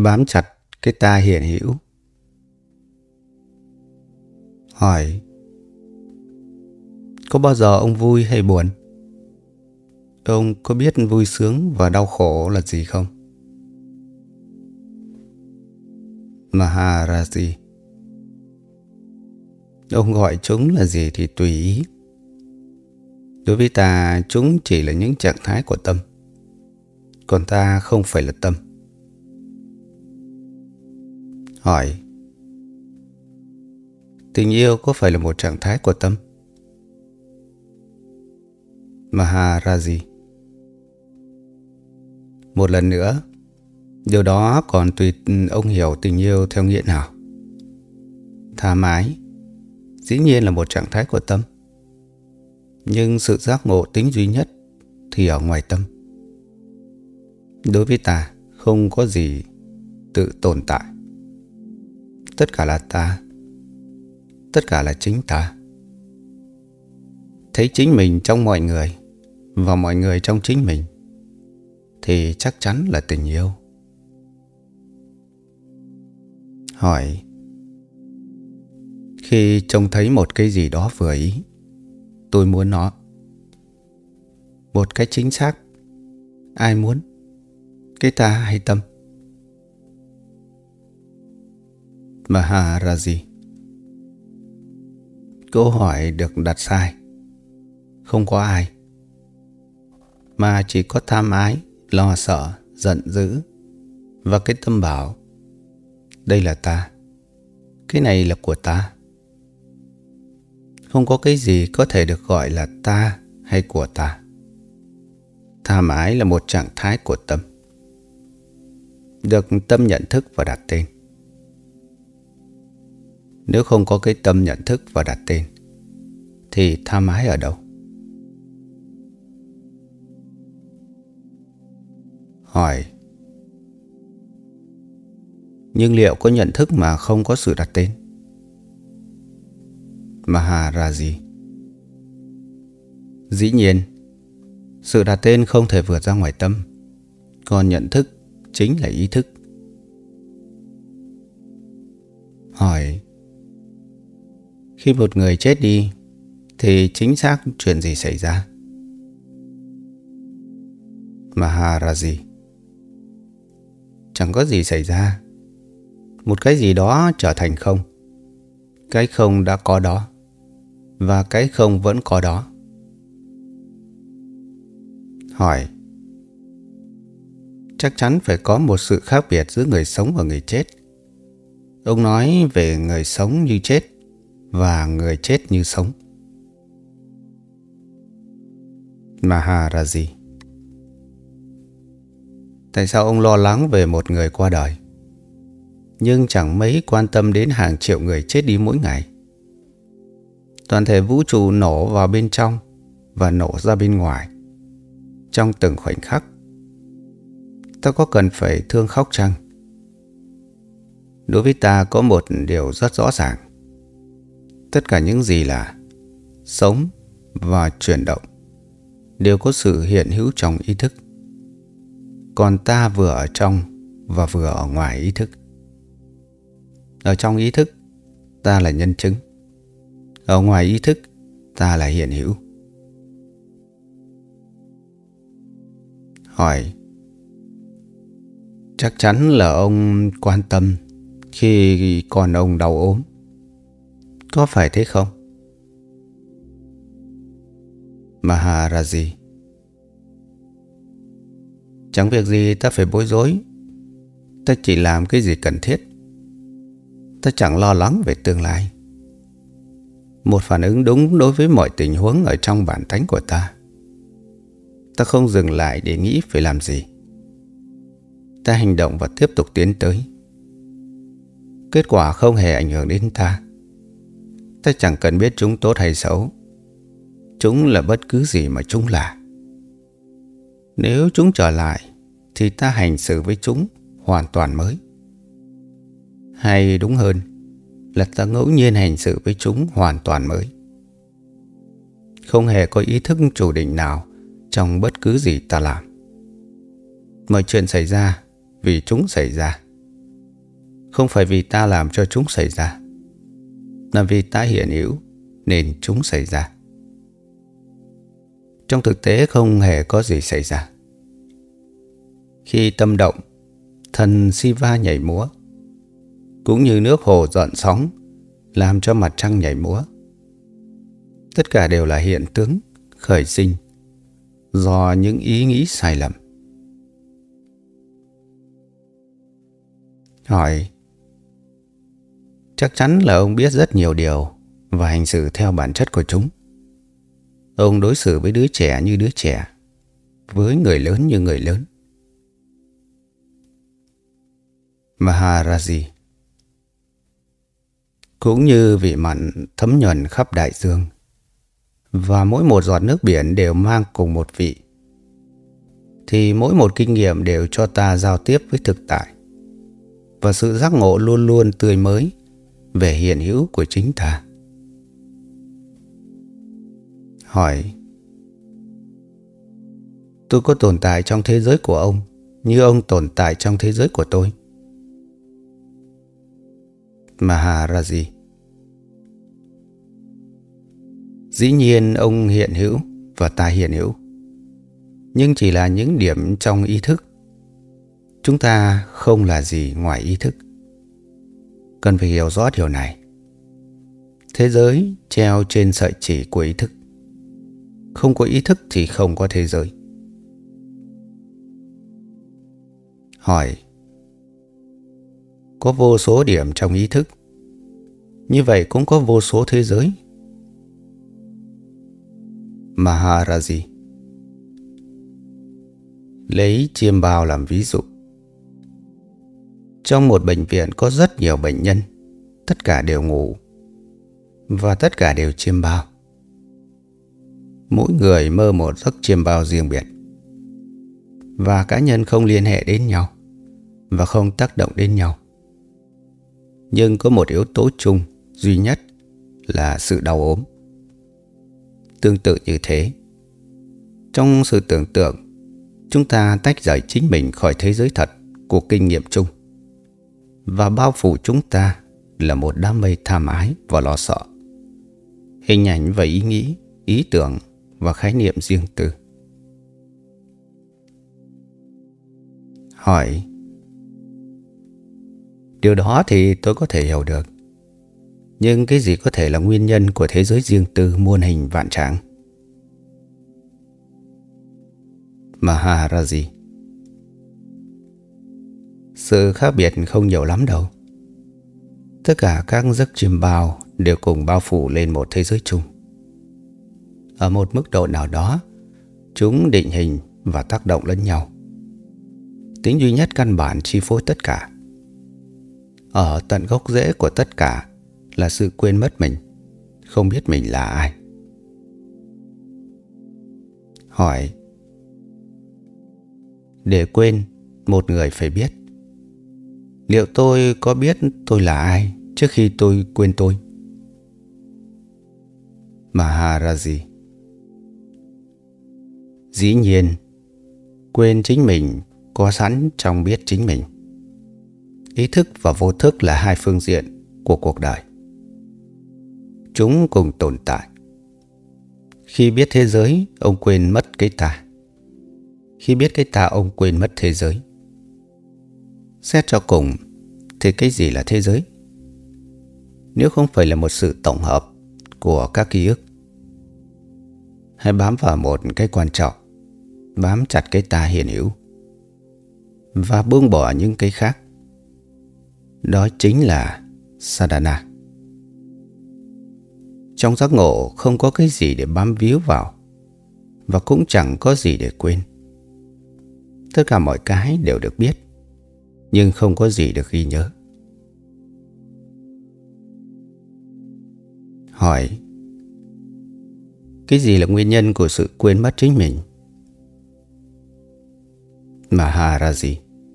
bám chặt cái ta hiện hữu. Hỏi: có bao giờ ông vui hay buồn? Ông có biết vui sướng và đau khổ là gì không? Maharaji: ông gọi chúng là gì thì tùy ý. Đối với ta, chúng chỉ là những trạng thái của tâm, còn ta không phải là tâm. Hỏi: tình yêu có phải là một trạng thái của tâm? Maharaji: một lần nữa, điều đó còn tùy ông hiểu tình yêu theo nghĩa nào. Tha mái dĩ nhiên là một trạng thái của tâm, nhưng sự giác ngộ tính duy nhất thì ở ngoài tâm. Đối với ta, không có gì tự tồn tại. Tất cả là ta, tất cả là chính ta. Thấy chính mình trong mọi người và mọi người trong chính mình thì chắc chắn là tình yêu. Hỏi: khi trông thấy một cái gì đó vừa ý, tôi muốn nó. Một cách chính xác, ai muốn? Cái ta hay tâm? Maharaji: câu hỏi được đặt sai. Không có ai, mà chỉ có tham ái, lo sợ, giận dữ và cái tâm bảo đây là ta, cái này là của ta. Không có cái gì có thể được gọi là ta hay của ta. Tham ái là một trạng thái của tâm, được tâm nhận thức và đặt tên. Nếu không có cái tâm nhận thức và đặt tên thì tham ái ở đâu? Hỏi: nhưng liệu có nhận thức mà không có sự đặt tên? Maharaji: dĩ nhiên, sự đặt tên không thể vượt ra ngoài tâm, còn nhận thức chính là ý thức. Hỏi: khi một người chết đi thì chính xác chuyện gì xảy ra? Maharaji: chẳng có gì xảy ra. Một cái gì đó trở thành không. Cái không đã có đó, và cái không vẫn có đó. Hỏi: chắc chắn phải có một sự khác biệt giữa người sống và người chết. Ông nói về người sống như chết và người chết như sống. Maharaji: tại sao ông lo lắng về một người qua đời, nhưng chẳng mấy quan tâm đến hàng triệu người chết đi mỗi ngày? Toàn thể vũ trụ nổ vào bên trong và nổ ra bên ngoài trong từng khoảnh khắc. Ta có cần phải thương khóc chăng? Đối với ta có một điều rất rõ ràng. Tất cả những gì là sống và chuyển động đều có sự hiện hữu trong ý thức. Còn ta vừa ở trong và vừa ở ngoài ý thức. Ở trong ý thức, ta là nhân chứng. Ở ngoài ý thức, ta là hiện hữu. Hỏi: chắc chắn là ông quan tâm khi còn ông đau ốm, có phải thế không? Maharaji: chẳng việc gì ta phải bối rối. Ta chỉ làm cái gì cần thiết. Ta chẳng lo lắng về tương lai. Một phản ứng đúng đối với mọi tình huống ở trong bản tánh của ta. Ta không dừng lại để nghĩ phải làm gì. Ta hành động và tiếp tục tiến tới. Kết quả không hề ảnh hưởng đến ta. Ta chẳng cần biết chúng tốt hay xấu. Chúng là bất cứ gì mà chúng là. Nếu chúng trở lại thì ta hành xử với chúng hoàn toàn mới. Hay đúng hơn là ta ngẫu nhiên hành xử với chúng hoàn toàn mới. Không hề có ý thức chủ định nào trong bất cứ gì ta làm. Mọi chuyện xảy ra vì chúng xảy ra, Không phải vì ta làm cho chúng xảy ra, là vì ta hiện hữu nên chúng xảy ra. Trong thực tế không hề có gì xảy ra. Khi tâm động, thần Shiva nhảy múa, cũng như nước hồ dợn sóng làm cho mặt trăng nhảy múa. Tất cả đều là hiện tướng khởi sinh do những ý nghĩ sai lầm. Hỏi: chắc chắn là ông biết rất nhiều điều và hành xử theo bản chất của chúng. Ông đối xử với đứa trẻ như đứa trẻ, với người lớn như người lớn. Maharaji: cũng như vị mặn thấm nhuần khắp đại dương, và mỗi một giọt nước biển đều mang cùng một vị, thì mỗi một kinh nghiệm đều cho ta giao tiếp với thực tại, và sự giác ngộ luôn luôn tươi mới về hiện hữu của chính ta. Hỏi: tôi có tồn tại trong thế giới của ông như ông tồn tại trong thế giới của tôi? Maharaji: dĩ nhiên ông hiện hữu và ta hiện hữu, nhưng chỉ là những điểm trong ý thức. Chúng ta không là gì ngoài ý thức. Cần phải hiểu rõ điều này. Thế giới treo trên sợi chỉ của ý thức. Không có ý thức thì không có thế giới. Hỏi: có vô số điểm trong ý thức, như vậy cũng có vô số thế giới? Maharaji: lấy chiêm bao làm ví dụ. Trong một bệnh viện có rất nhiều bệnh nhân, tất cả đều ngủ và tất cả đều chiêm bao. Mỗi người mơ một giấc chiêm bao riêng biệt, và cá nhân không liên hệ đến nhau và không tác động đến nhau. Nhưng có một yếu tố chung duy nhất là sự đau ốm. Tương tự như thế, trong sự tưởng tượng, chúng ta tách rời chính mình khỏi thế giới thật của kinh nghiệm chung, và bao phủ chúng ta là một đám mây tham ái và lo sợ, hình ảnh và ý nghĩ, ý tưởng và khái niệm riêng tư. Hỏi: điều đó thì tôi có thể hiểu được, nhưng cái gì có thể là nguyên nhân của thế giới riêng tư muôn hình vạn trạng? Maharaji: sự khác biệt không nhiều lắm đâu. Tất cả các giấc chiêm bao đều cùng bao phủ lên một thế giới chung. Ở một mức độ nào đó, chúng định hình và tác động lẫn nhau. Tính duy nhất căn bản chi phối tất cả. Ở tận gốc rễ của tất cả là sự quên mất mình, không biết mình là ai. Hỏi: để quên, một người phải biết. Liệu tôi có biết tôi là ai trước khi tôi quên tôi? Maharaji: dĩ nhiên, quên chính mình có sẵn trong biết chính mình. Ý thức và vô thức là hai phương diện của cuộc đời. Chúng cùng tồn tại. Khi biết thế giới, ông quên mất cái ta. Khi biết cái ta, ông quên mất thế giới. Xét cho cùng, thì cái gì là thế giới? Nếu không phải là một sự tổng hợp của các ký ức. Hãy bám vào một cái quan trọng, bám chặt cái ta hiện hữu và buông bỏ những cái khác. Đó chính là sadhana. Trong giác ngộ không có cái gì để bám víu vào, và cũng chẳng có gì để quên. Tất cả mọi cái đều được biết, nhưng không có gì được ghi nhớ. Hỏi: cái gì là nguyên nhân của sự quên mất chính mình? Maharaji: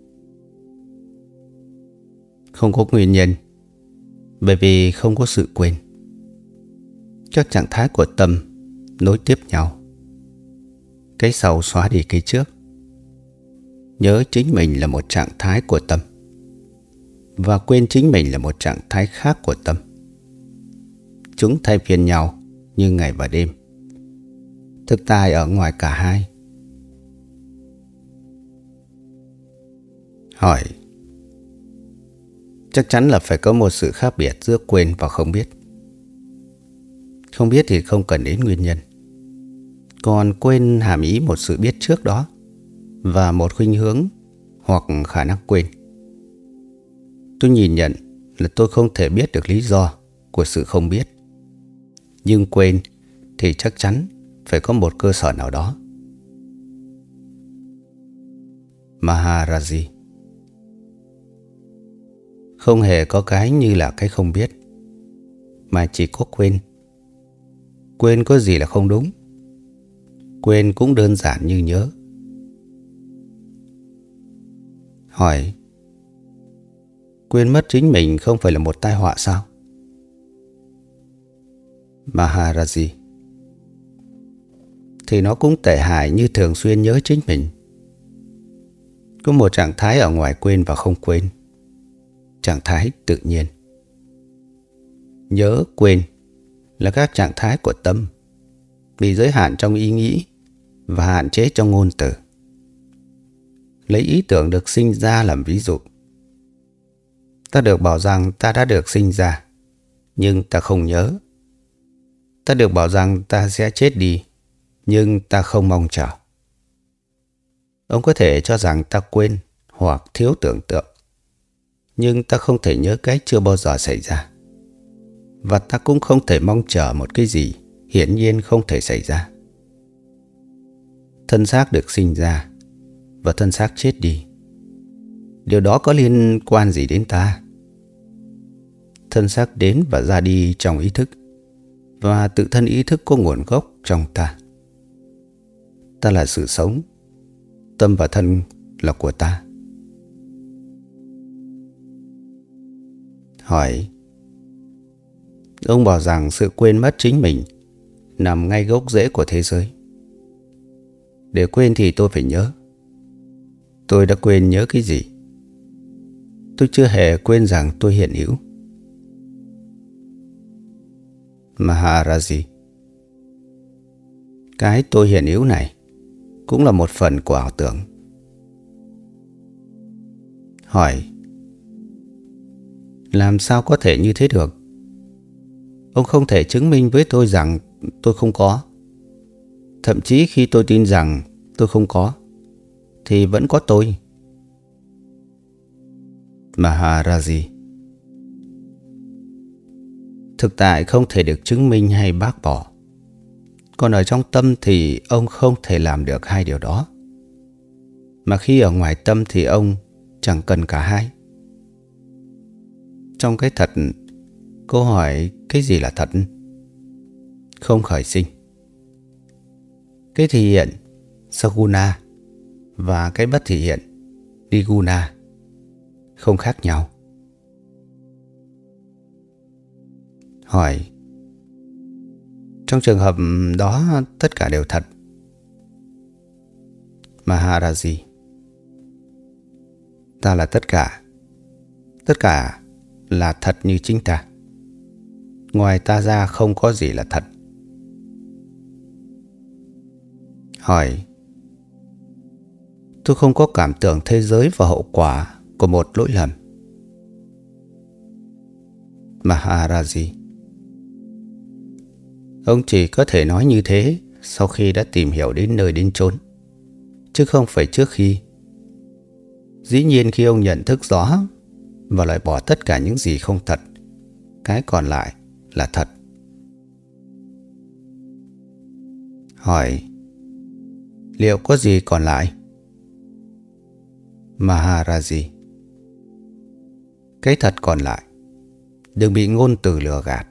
không có nguyên nhân, bởi vì không có sự quên. Các trạng thái của tâm nối tiếp nhau. Cái sau xóa đi cái trước. Nhớ chính mình là một trạng thái của tâm. và quên chính mình là một trạng thái khác của tâm. Chúng thay phiên nhau như ngày và đêm. Thực tại ở ngoài cả hai. Hỏi: chắc chắn là phải có một sự khác biệt giữa quên và không biết. Không biết thì không cần đến nguyên nhân. Còn quên hàm ý một sự biết trước đó và một khuynh hướng hoặc khả năng quên. Tôi nhìn nhận là tôi không thể biết được lý do của sự không biết. Nhưng quên thì chắc chắn phải có một cơ sở nào đó. Maharaji: không hề có cái như là cái không biết, mà chỉ có quên. Quên có gì là không đúng. Quên cũng đơn giản như nhớ. Hỏi: quên mất chính mình không phải là một tai họa sao? Maharaji: thì nó cũng tệ hại như thường xuyên nhớ chính mình. Có một trạng thái ở ngoài quên và không quên. Trạng thái tự nhiên. Nhớ, quên là các trạng thái của tâm, bị giới hạn trong ý nghĩ và hạn chế trong ngôn từ. Lấy ý tưởng được sinh ra làm ví dụ. Ta được bảo rằng ta đã được sinh ra, nhưng ta không nhớ. Ta được bảo rằng ta sẽ chết đi, nhưng ta không mong chờ. Ông có thể cho rằng ta quên hoặc thiếu tưởng tượng, nhưng ta không thể nhớ cái chưa bao giờ xảy ra. Và ta cũng không thể mong chờ một cái gì hiển nhiên không thể xảy ra. Thân xác được sinh ra và thân xác chết đi. Điều đó có liên quan gì đến ta? Thân xác đến và ra đi trong ý thức, và tự thân ý thức có nguồn gốc trong ta. Ta là sự sống. Tâm và thân là của ta. Hỏi: ông bảo rằng sự quên mất chính mình nằm ngay gốc rễ của thế giới. Để quên thì tôi phải nhớ. Tôi đã quên nhớ cái gì? Tôi chưa hề quên rằng tôi hiện hữu. Maharaji: cái tôi hiện hữu này cũng là một phần của ảo tưởng. Hỏi: làm sao có thể như thế được? Ông không thể chứng minh với tôi rằng tôi không có. Thậm chí khi tôi tin rằng tôi không có, thì vẫn có tôi. Maharaji: thực tại không thể được chứng minh hay bác bỏ. Còn ở trong tâm thì ông không thể làm được hai điều đó. Mà khi ở ngoài tâm thì ông chẳng cần cả hai. Trong cái thật, câu hỏi cái gì là thật? Không khởi sinh. Cái thể hiện Saguna và cái bất thể hiện Niguna không khác nhau. Hỏi: trong trường hợp đó tất cả đều thật. Maharaji: ta là tất cả. Tất cả là thật như chính ta. Ngoài ta ra không có gì là thật. Hỏi: tôi không có cảm tưởng thế giới và hậu quả của một lỗi lầm. Maharaji: ông chỉ có thể nói như thế sau khi đã tìm hiểu đến nơi đến chốn, chứ không phải trước khi. Dĩ nhiên khi ông nhận thức rõ và loại bỏ tất cả những gì không thật, cái còn lại là thật. Hỏi: liệu có gì còn lại? Maharaji: cái thật còn lại. Đừng bị ngôn từ lừa gạt.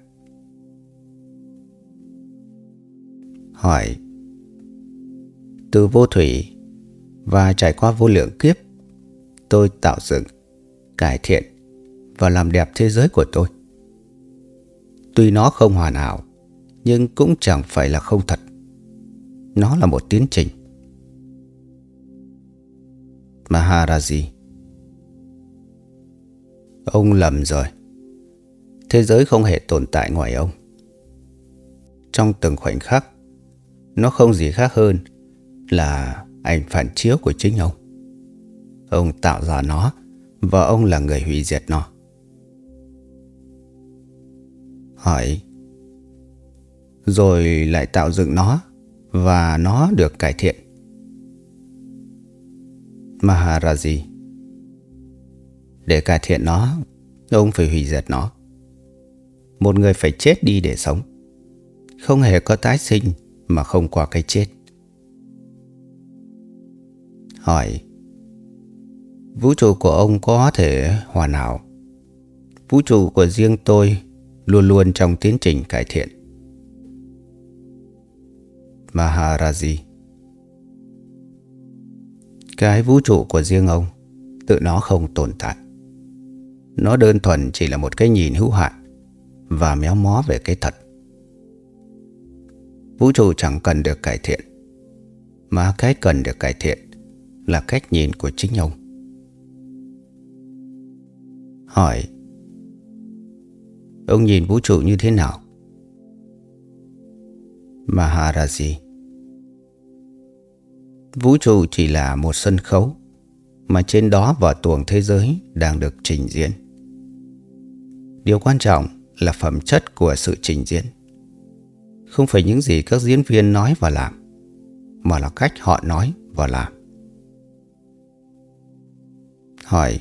Hỏi: từ vô thủy và trải qua vô lượng kiếp, tôi tạo dựng, cải thiện và làm đẹp thế giới của tôi. Tuy nó không hoàn hảo, nhưng cũng chẳng phải là không thật. Nó là một tiến trình. Maharaji: Ông lầm rồi. Thế giới không hề tồn tại ngoài ông. Trong từng khoảnh khắc, nó không gì khác hơn là ảnh phản chiếu của chính ông. Ông tạo ra nó và ông là người hủy diệt nó. Hỏi: rồi lại tạo dựng nó và nó được cải thiện. Maharaji: để cải thiện nó, ông phải hủy diệt nó. Một người phải chết đi để sống. Không hề có tái sinh mà không qua cái chết. Hỏi: vũ trụ của ông có thể hoàn hảo. Vũ trụ của riêng tôi luôn luôn trong tiến trình cải thiện. Maharaji: cái vũ trụ của riêng ông tự nó không tồn tại. Nó đơn thuần chỉ là một cái nhìn hữu hạn và méo mó về cái thật. Vũ trụ chẳng cần được cải thiện, mà cái cần được cải thiện là cách nhìn của chính ông. Hỏi: ông nhìn vũ trụ như thế nào? Maharaji: vũ trụ chỉ là một sân khấu mà trên đó vở tuồng thế giới đang được trình diễn. Điều quan trọng là phẩm chất của sự trình diễn, không phải những gì các diễn viên nói và làm, mà là cách họ nói và làm. Hỏi: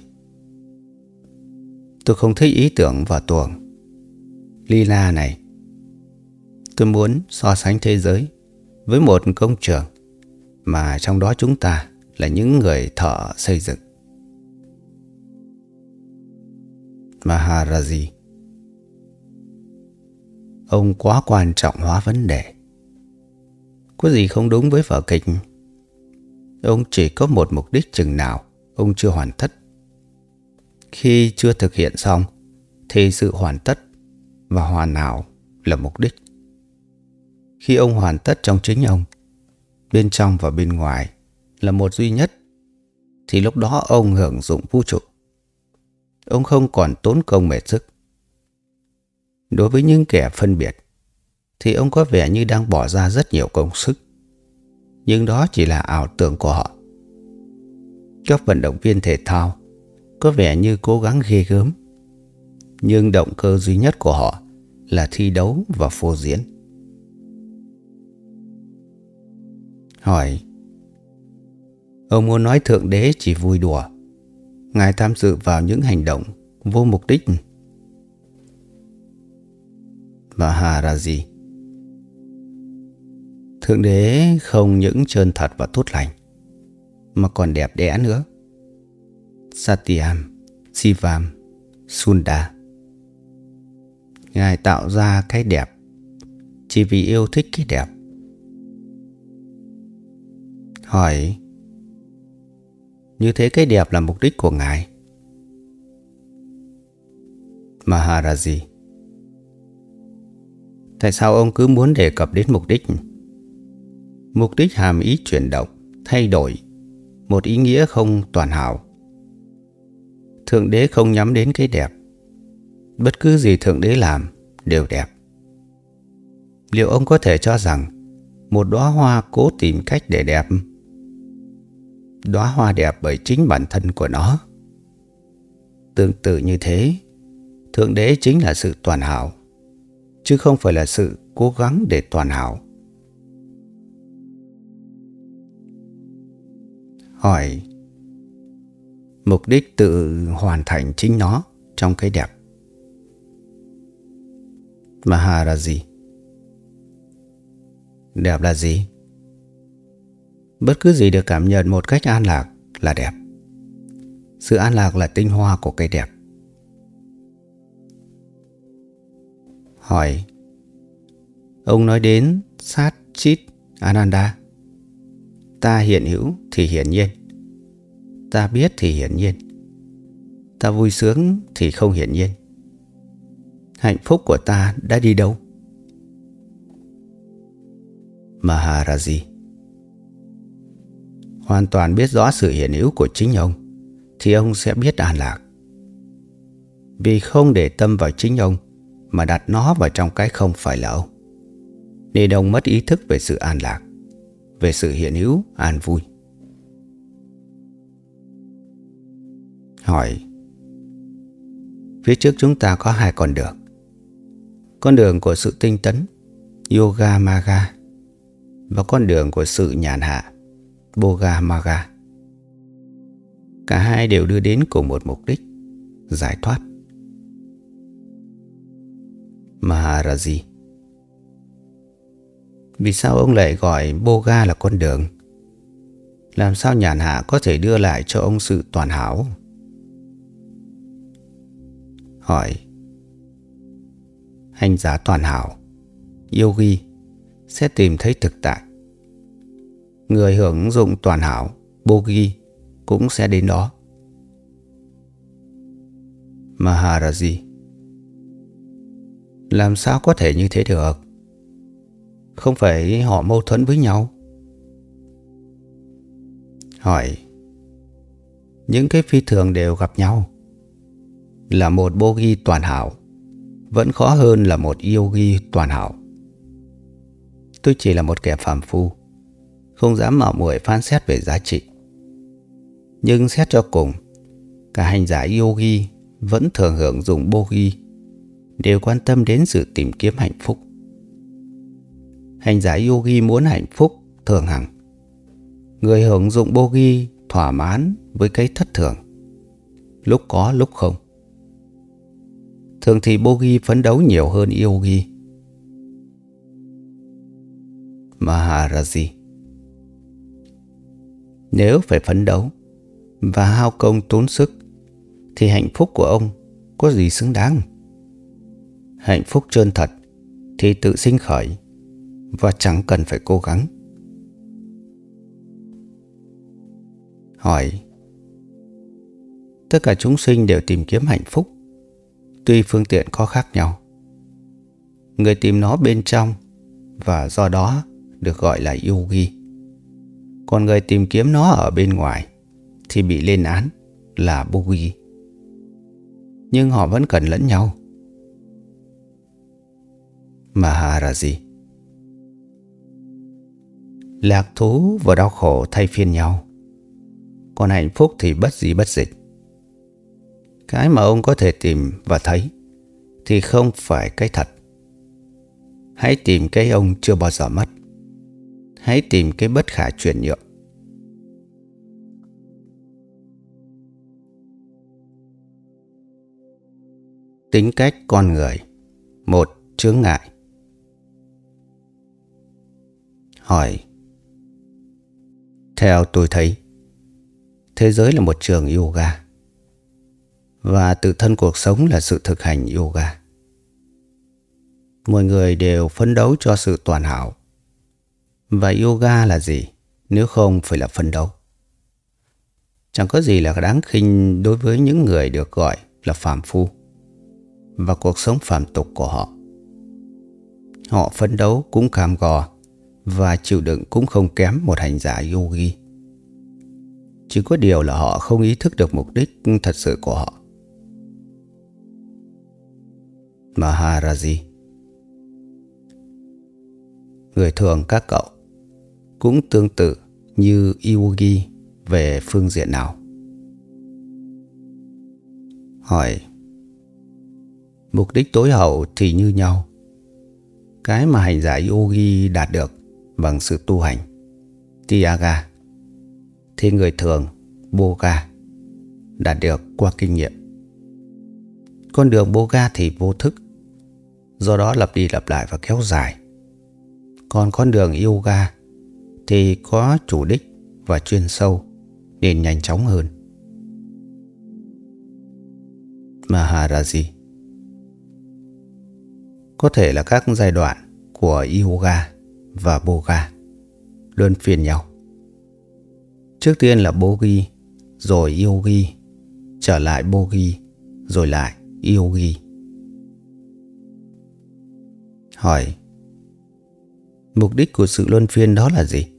tôi không thích ý tưởng vở tuồng Lila này. Tôi muốn so sánh thế giới với một công trường mà trong đó chúng ta là những người thợ xây dựng. Maharaji: ông quá quan trọng hóa vấn đề. Có gì không đúng với vở kịch? Ông chỉ có một mục đích chừng nào ông chưa hoàn tất. Khi chưa thực hiện xong thì sự hoàn tất và hoàn hảo là mục đích. Khi ông hoàn tất trong chính ông, bên trong và bên ngoài là một duy nhất, thì lúc đó ông hưởng dụng vũ trụ. Ông không còn tốn công mệt sức. Đối với những kẻ phân biệt thì ông có vẻ như đang bỏ ra rất nhiều công sức, nhưng đó chỉ là ảo tưởng của họ. Các vận động viên thể thao có vẻ như cố gắng ghê gớm, nhưng động cơ duy nhất của họ là thi đấu và phô diễn. Hỏi: ông muốn nói Thượng Đế chỉ vui đùa, Ngài tham dự vào những hành động vô mục đích? Maharaji: Thượng Đế không những chân thật và tốt lành, mà còn đẹp đẽ nữa. Satyam, Shivam, Sunda. Ngài tạo ra cái đẹp chỉ vì yêu thích cái đẹp. Hỏi: như thế cái đẹp là mục đích của Ngài? Maharaji: tại sao ông cứ muốn đề cập đến mục đích? Mục đích hàm ý chuyển động, thay đổi, một ý nghĩa không toàn hảo. Thượng Đế không nhắm đến cái đẹp. Bất cứ gì Thượng Đế làm đều đẹp. Liệu ông có thể cho rằng một đóa hoa cố tìm cách để đẹp? Đóa hoa đẹp bởi chính bản thân của nó. Tương tự như thế, Thượng Đế chính là sự toàn hảo, chứ không phải là sự cố gắng để toàn hảo. Hỏi: mục đích tự hoàn thành chính nó trong cái đẹp. Maharaji: đẹp là gì? Bất cứ gì được cảm nhận một cách an lạc là đẹp. Sự an lạc là tinh hoa của cái đẹp. Hỏi: ông nói đến Sát Chit Ananda. Ta hiện hữu thì hiển nhiên, ta biết thì hiển nhiên, ta vui sướng thì không hiển nhiên. Hạnh phúc của ta đã đi đâu? Maharaji: hoàn toàn biết rõ sự hiện hữu của chính ông thì ông sẽ biết an lạc. vì không để tâm vào chính ông mà đặt nó vào trong cái không phải là ông, nên ông mất ý thức về sự an lạc, về sự hiện hữu an vui. Hỏi: phía trước chúng ta có hai con đường. Con đường của sự tinh tấn, Yoga Maga, và con đường của sự nhàn hạ, Boga Maga. Cả hai đều đưa đến cùng một mục đích: giải thoát. Maharaji: vì sao ông lại gọi Boga là con đường? Làm sao nhàn hạ có thể đưa lại cho ông sự toàn hảo? Hỏi: hành giả toàn hảo, Yogi, sẽ tìm thấy thực tại. Người hưởng dụng toàn hảo, Bogi, cũng sẽ đến đó. Maharaji: làm sao có thể như thế được? Không phải họ mâu thuẫn với nhau? Hỏi: những cái phi thường đều gặp nhau. Là một Bogi toàn hảo vẫn khó hơn là một Yogi toàn hảo. Tôi chỉ là một kẻ phàm phu, không dám mạo muội phán xét về giá trị. Nhưng xét cho cùng, cả hành giả Yogi vẫn thường hưởng dụng Bogi, đều quan tâm đến sự tìm kiếm hạnh phúc. Hành giả Yogi muốn hạnh phúc thường hằng. Người hưởng dụng Bogi thỏa mãn với cái thất thường, lúc có lúc không. Thường thì Bogi phấn đấu nhiều hơn Yogi. Maharaji: nếu phải phấn đấu và hao công tốn sức thì hạnh phúc của ông có gì xứng đáng? Hạnh phúc chân thật thì tự sinh khởi và chẳng cần phải cố gắng. Hỏi: tất cả chúng sinh đều tìm kiếm hạnh phúc, tuy phương tiện có khác nhau. Người tìm nó bên trong và do đó được gọi là Yogi. Còn người tìm kiếm nó ở bên ngoài thì bị lên án là Bogi. Nhưng họ vẫn cần lẫn nhau. Maharaji: lạc thú và đau khổ thay phiên nhau, còn hạnh phúc thì bất di bất dịch. Cái mà ông có thể tìm và thấy thì không phải cái thật. Hãy tìm cái ông chưa bao giờ mất. Hãy tìm cái bất khả chuyển nhượng. Tính cách con người. Một chướng ngại. Hỏi: theo tôi thấy, thế giới là một trường yoga, và tự thân cuộc sống là sự thực hành yoga. Mọi người đều phấn đấu cho sự toàn hảo. Và yoga là gì nếu không phải là phấn đấu? Chẳng có gì là đáng khinh đối với những người được gọi là phàm phu và cuộc sống phàm tục của họ. Họ phấn đấu cũng cam go và chịu đựng cũng không kém một hành giả yogi. Chỉ có điều là họ không ý thức được mục đích thật sự của họ. Maharaji: người thường các cậu cũng tương tự như yogi về phương diện nào? Hỏi: mục đích tối hậu thì như nhau. Cái mà hành giả yogi đạt được bằng sự tu hành, Tyaga, thì người thường, Boga, đạt được qua kinh nghiệm. Con đường Boga thì vô thức, do đó lặp đi lặp lại và kéo dài. Còn con đường yoga thì có chủ đích và chuyên sâu nên nhanh chóng hơn. Maharaji: có thể là các giai đoạn của yoga và boga luân phiên nhau. Trước tiên là bogi, rồi yogi, trở lại bogi, rồi lại yogi. Hỏi: mục đích của sự luân phiên đó là gì?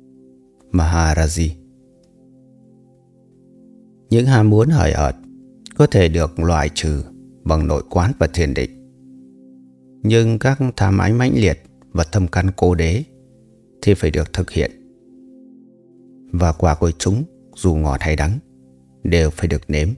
Maharaji: những ham muốn hời hợt có thể được loại trừ bằng nội quán và thiền định. Nhưng các tham ái mãnh liệt và thâm căn cố đế thì phải được thực hiện. Và quả của chúng, dù ngọt hay đắng, đều phải được nếm.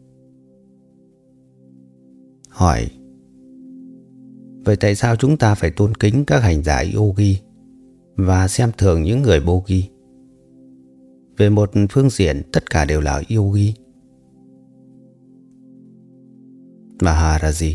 Hỏi: vậy tại sao chúng ta phải tôn kính các hành giả yogi và xem thường những người bogi? Về một phương diện, tất cả đều là yogi. Maharaji: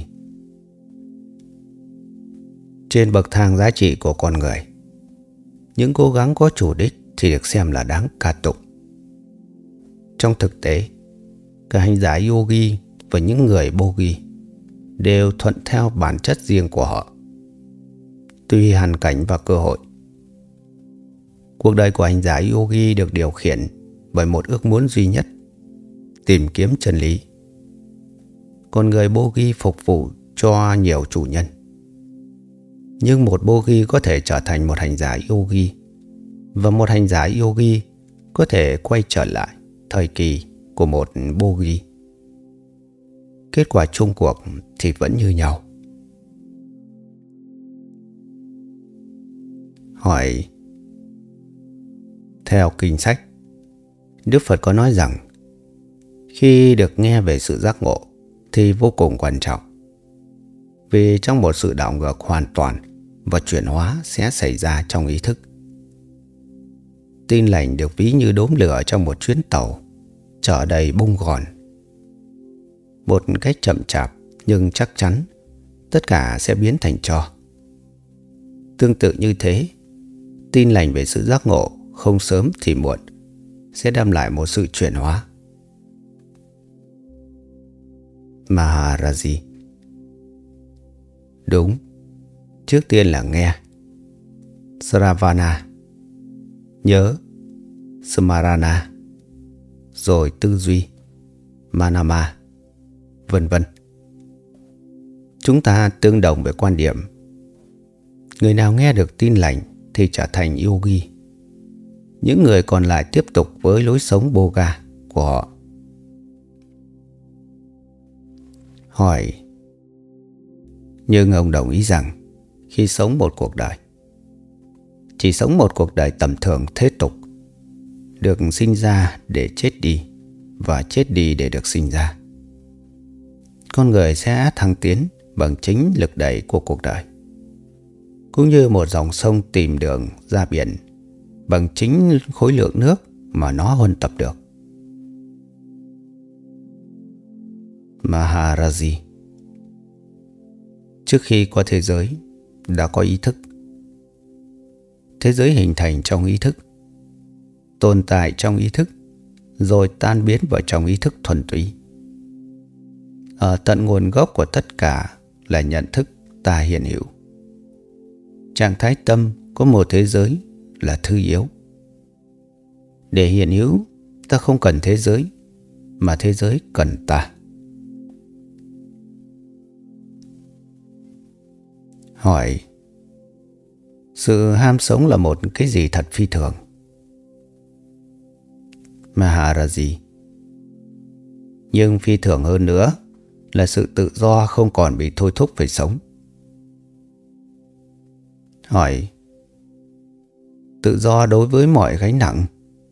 trên bậc thang giá trị của con người, những cố gắng có chủ đích thì được xem là đáng ca tụng. Trong thực tế, cả hành giả yogi và những người bogi đều thuận theo bản chất riêng của họ, tùy hoàn cảnh và cơ hội. Cuộc đời của hành giả yogi được điều khiển bởi một ước muốn duy nhất: tìm kiếm chân lý. Còn người bogi phục vụ cho nhiều chủ nhân. Nhưng một bogi có thể trở thành một hành giả yogi, và một hành giả yogi có thể quay trở lại thời kỳ của một bogi. Kết quả chung cuộc thì vẫn như nhau. Hỏi: theo kinh sách, Đức Phật có nói rằng khi được nghe về sự giác ngộ thì vô cùng quan trọng, vì trong một sự đảo ngược hoàn toàn và chuyển hóa sẽ xảy ra trong ý thức. Tin lành được ví như đốm lửa trong một chuyến tàu chở đầy bông gòn. Một cách chậm chạp nhưng chắc chắn, tất cả sẽ biến thành tro. Tương tự như thế, tin lành về sự giác ngộ không sớm thì muộn sẽ đem lại một sự chuyển hóa. Maharaji: đúng, trước tiên là nghe, Sravana, nhớ, Smarana, rồi tư duy, Manama, vân vân. Chúng ta tương đồng về quan điểm. Người nào nghe được tin lành thì trở thành yogi. Những người còn lại tiếp tục với lối sống boga của họ. Hỏi: nhưng ông đồng ý rằng khi sống một cuộc đời, chỉ sống một cuộc đời tầm thường thế tục, được sinh ra để chết đi và chết đi để được sinh ra, con người sẽ thăng tiến bằng chính lực đẩy của cuộc đời, cũng như một dòng sông tìm đường ra biển bằng chính khối lượng nước mà nó huân tập được. Maharaji: trước khi có thế giới, đã có ý thức. Thế giới hình thành trong ý thức, tồn tại trong ý thức, rồi tan biến vào trong ý thức thuần túy. Ở tận nguồn gốc của tất cả là nhận thức ta hiện hữu. Trạng thái tâm có một thế giới là thứ yếu. Để hiện hữu, ta không cần thế giới, mà thế giới cần ta. Hỏi: sự ham sống là một cái gì thật phi thường? Maharaji: nhưng phi thường hơn nữa là sự tự do không còn bị thôi thúc phải sống. Hỏi: tự do đối với mọi gánh nặng?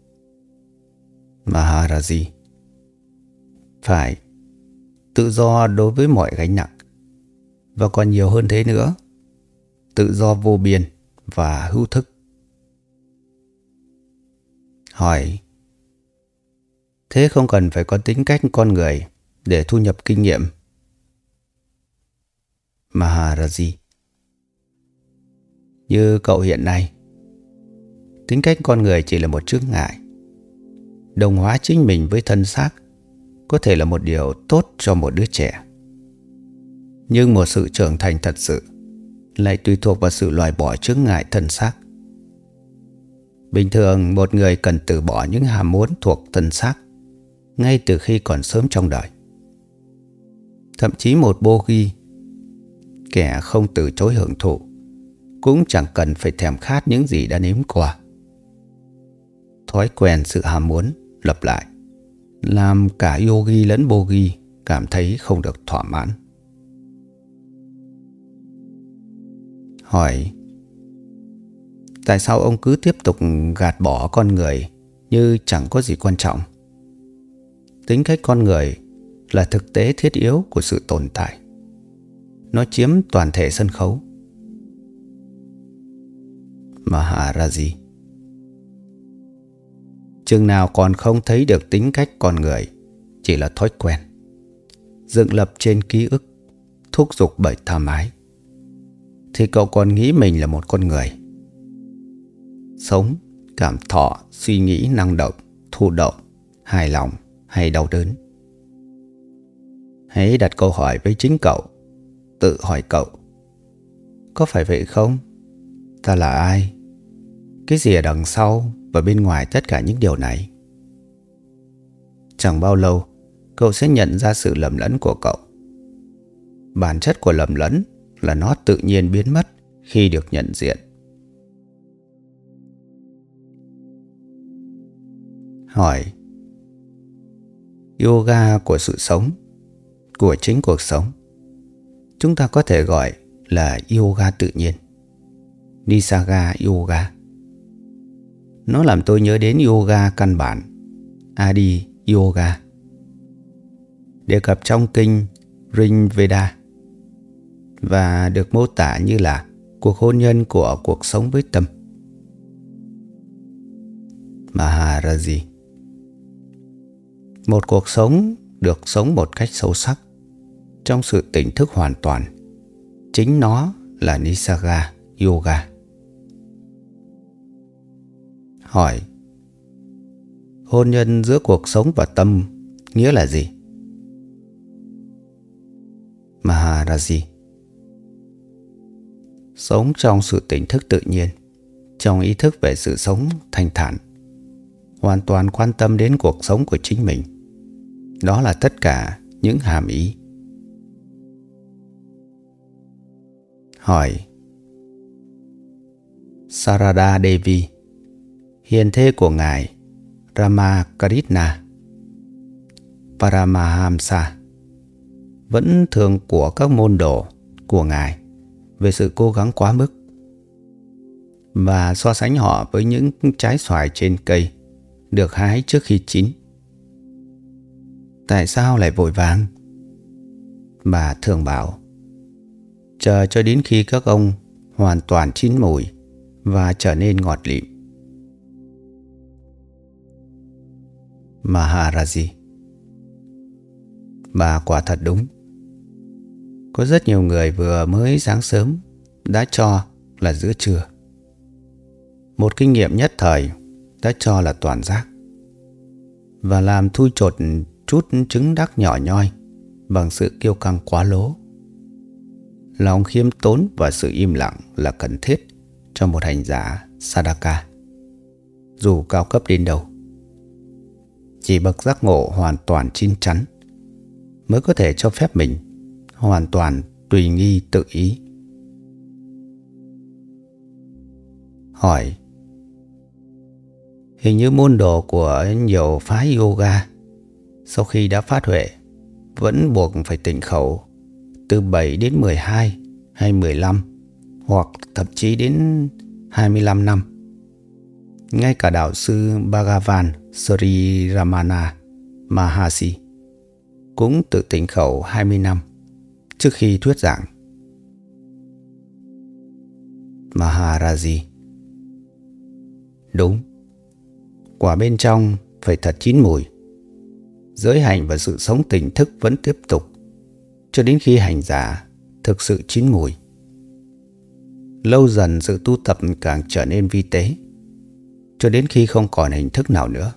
Maharaji: phải, tự do đối với mọi gánh nặng, và còn nhiều hơn thế nữa, tự do vô biên và hữu thức. Hỏi: thế không cần phải có tính cách con người để thu nhập kinh nghiệm? Maharaji: như cậu hiện nay, tính cách con người chỉ là một chướng ngại. Đồng hóa chính mình với thân xác có thể là một điều tốt cho một đứa trẻ, nhưng một sự trưởng thành thật sự lại tùy thuộc vào sự loại bỏ chướng ngại thân xác. Bình thường, một người cần từ bỏ những ham muốn thuộc thân xác ngay từ khi còn sớm trong đời. Thậm chí một bogi, kẻ không từ chối hưởng thụ, cũng chẳng cần phải thèm khát những gì đã nếm qua. Thói quen sự ham muốn lặp lại làm cả yogi lẫn bogi cảm thấy không được thỏa mãn. Hỏi: tại sao ông cứ tiếp tục gạt bỏ con người như chẳng có gì quan trọng? Tính cách con người là thực tế thiết yếu của sự tồn tại. Nó chiếm toàn thể sân khấu. Maharaji: chừng nào còn không thấy được tính cách con người chỉ là thói quen, dựng lập trên ký ức, thúc giục bởi tham ái, thì cậu còn nghĩ mình là một con người. Sống, cảm thọ, suy nghĩ năng động, thụ động, hài lòng hay đau đớn. Hãy đặt câu hỏi với chính cậu, tự hỏi cậu: có phải vậy không? Ta là ai? Cái gì ở đằng sau và bên ngoài tất cả những điều này? Chẳng bao lâu, cậu sẽ nhận ra sự lầm lẫn của cậu. Bản chất của lầm lẫn là nó tự nhiên biến mất khi được nhận diện. Hỏi: yoga của sự sống, của chính cuộc sống, chúng ta có thể gọi là yoga tự nhiên, Nisarga Yoga. Nó làm tôi nhớ đến yoga căn bản, Adi Yoga, đề cập trong kinh Rig Veda và được mô tả như là cuộc hôn nhân của cuộc sống với tâm. Maharaji: một cuộc sống được sống một cách sâu sắc, trong sự tỉnh thức hoàn toàn, chính nó là Nisarga Yoga. Hỏi: hôn nhân giữa cuộc sống và tâm nghĩa là gì? Maharaji: sống trong sự tỉnh thức tự nhiên, trong ý thức về sự sống thanh thản, hoàn toàn quan tâm đến cuộc sống của chính mình. Đó là tất cả những hàm ý. Hỏi: Sarada Devi, hiền thê của ngài Ramakrishna Paramahamsa, vẫn thường của các môn đồ của ngài về sự cố gắng quá mức, và so sánh họ với những trái xoài trên cây được hái trước khi chín. Tại sao lại vội vàng? Bà thường bảo: chờ cho đến khi các ông hoàn toàn chín mùi và trở nên ngọt lịm. Maharaji: bà quả thật đúng. Có rất nhiều người vừa mới sáng sớm đã cho là giữa trưa. Một kinh nghiệm nhất thời đã cho là toàn giác, và làm thui chột chút trứng đắc nhỏ nhoi bằng sự kiêu căng quá lố. Lòng khiêm tốn và sự im lặng là cần thiết cho một hành giả Sadhaka, dù cao cấp đến đâu. Chỉ bậc giác ngộ hoàn toàn chín chắn mới có thể cho phép mình hoàn toàn tùy nghi tự ý. Hỏi: hình như môn đồ của nhiều phái yoga sau khi đã phát huệ vẫn buộc phải tịnh khẩu từ 7 đến 12 hay 15 hoặc thậm chí đến 25 năm. Ngay cả đạo sư Bhagavan Sri Ramana Maharshi cũng tự tịnh khẩu 20 năm trước khi thuyết giảng. Maharaji: đúng. Quả bên trong phải thật chín mùi. Giới hạnh và sự sống tỉnh thức vẫn tiếp tục cho đến khi hành giả thực sự chín mùi. Lâu dần sự tu tập càng trở nên vi tế, cho đến khi không còn hình thức nào nữa.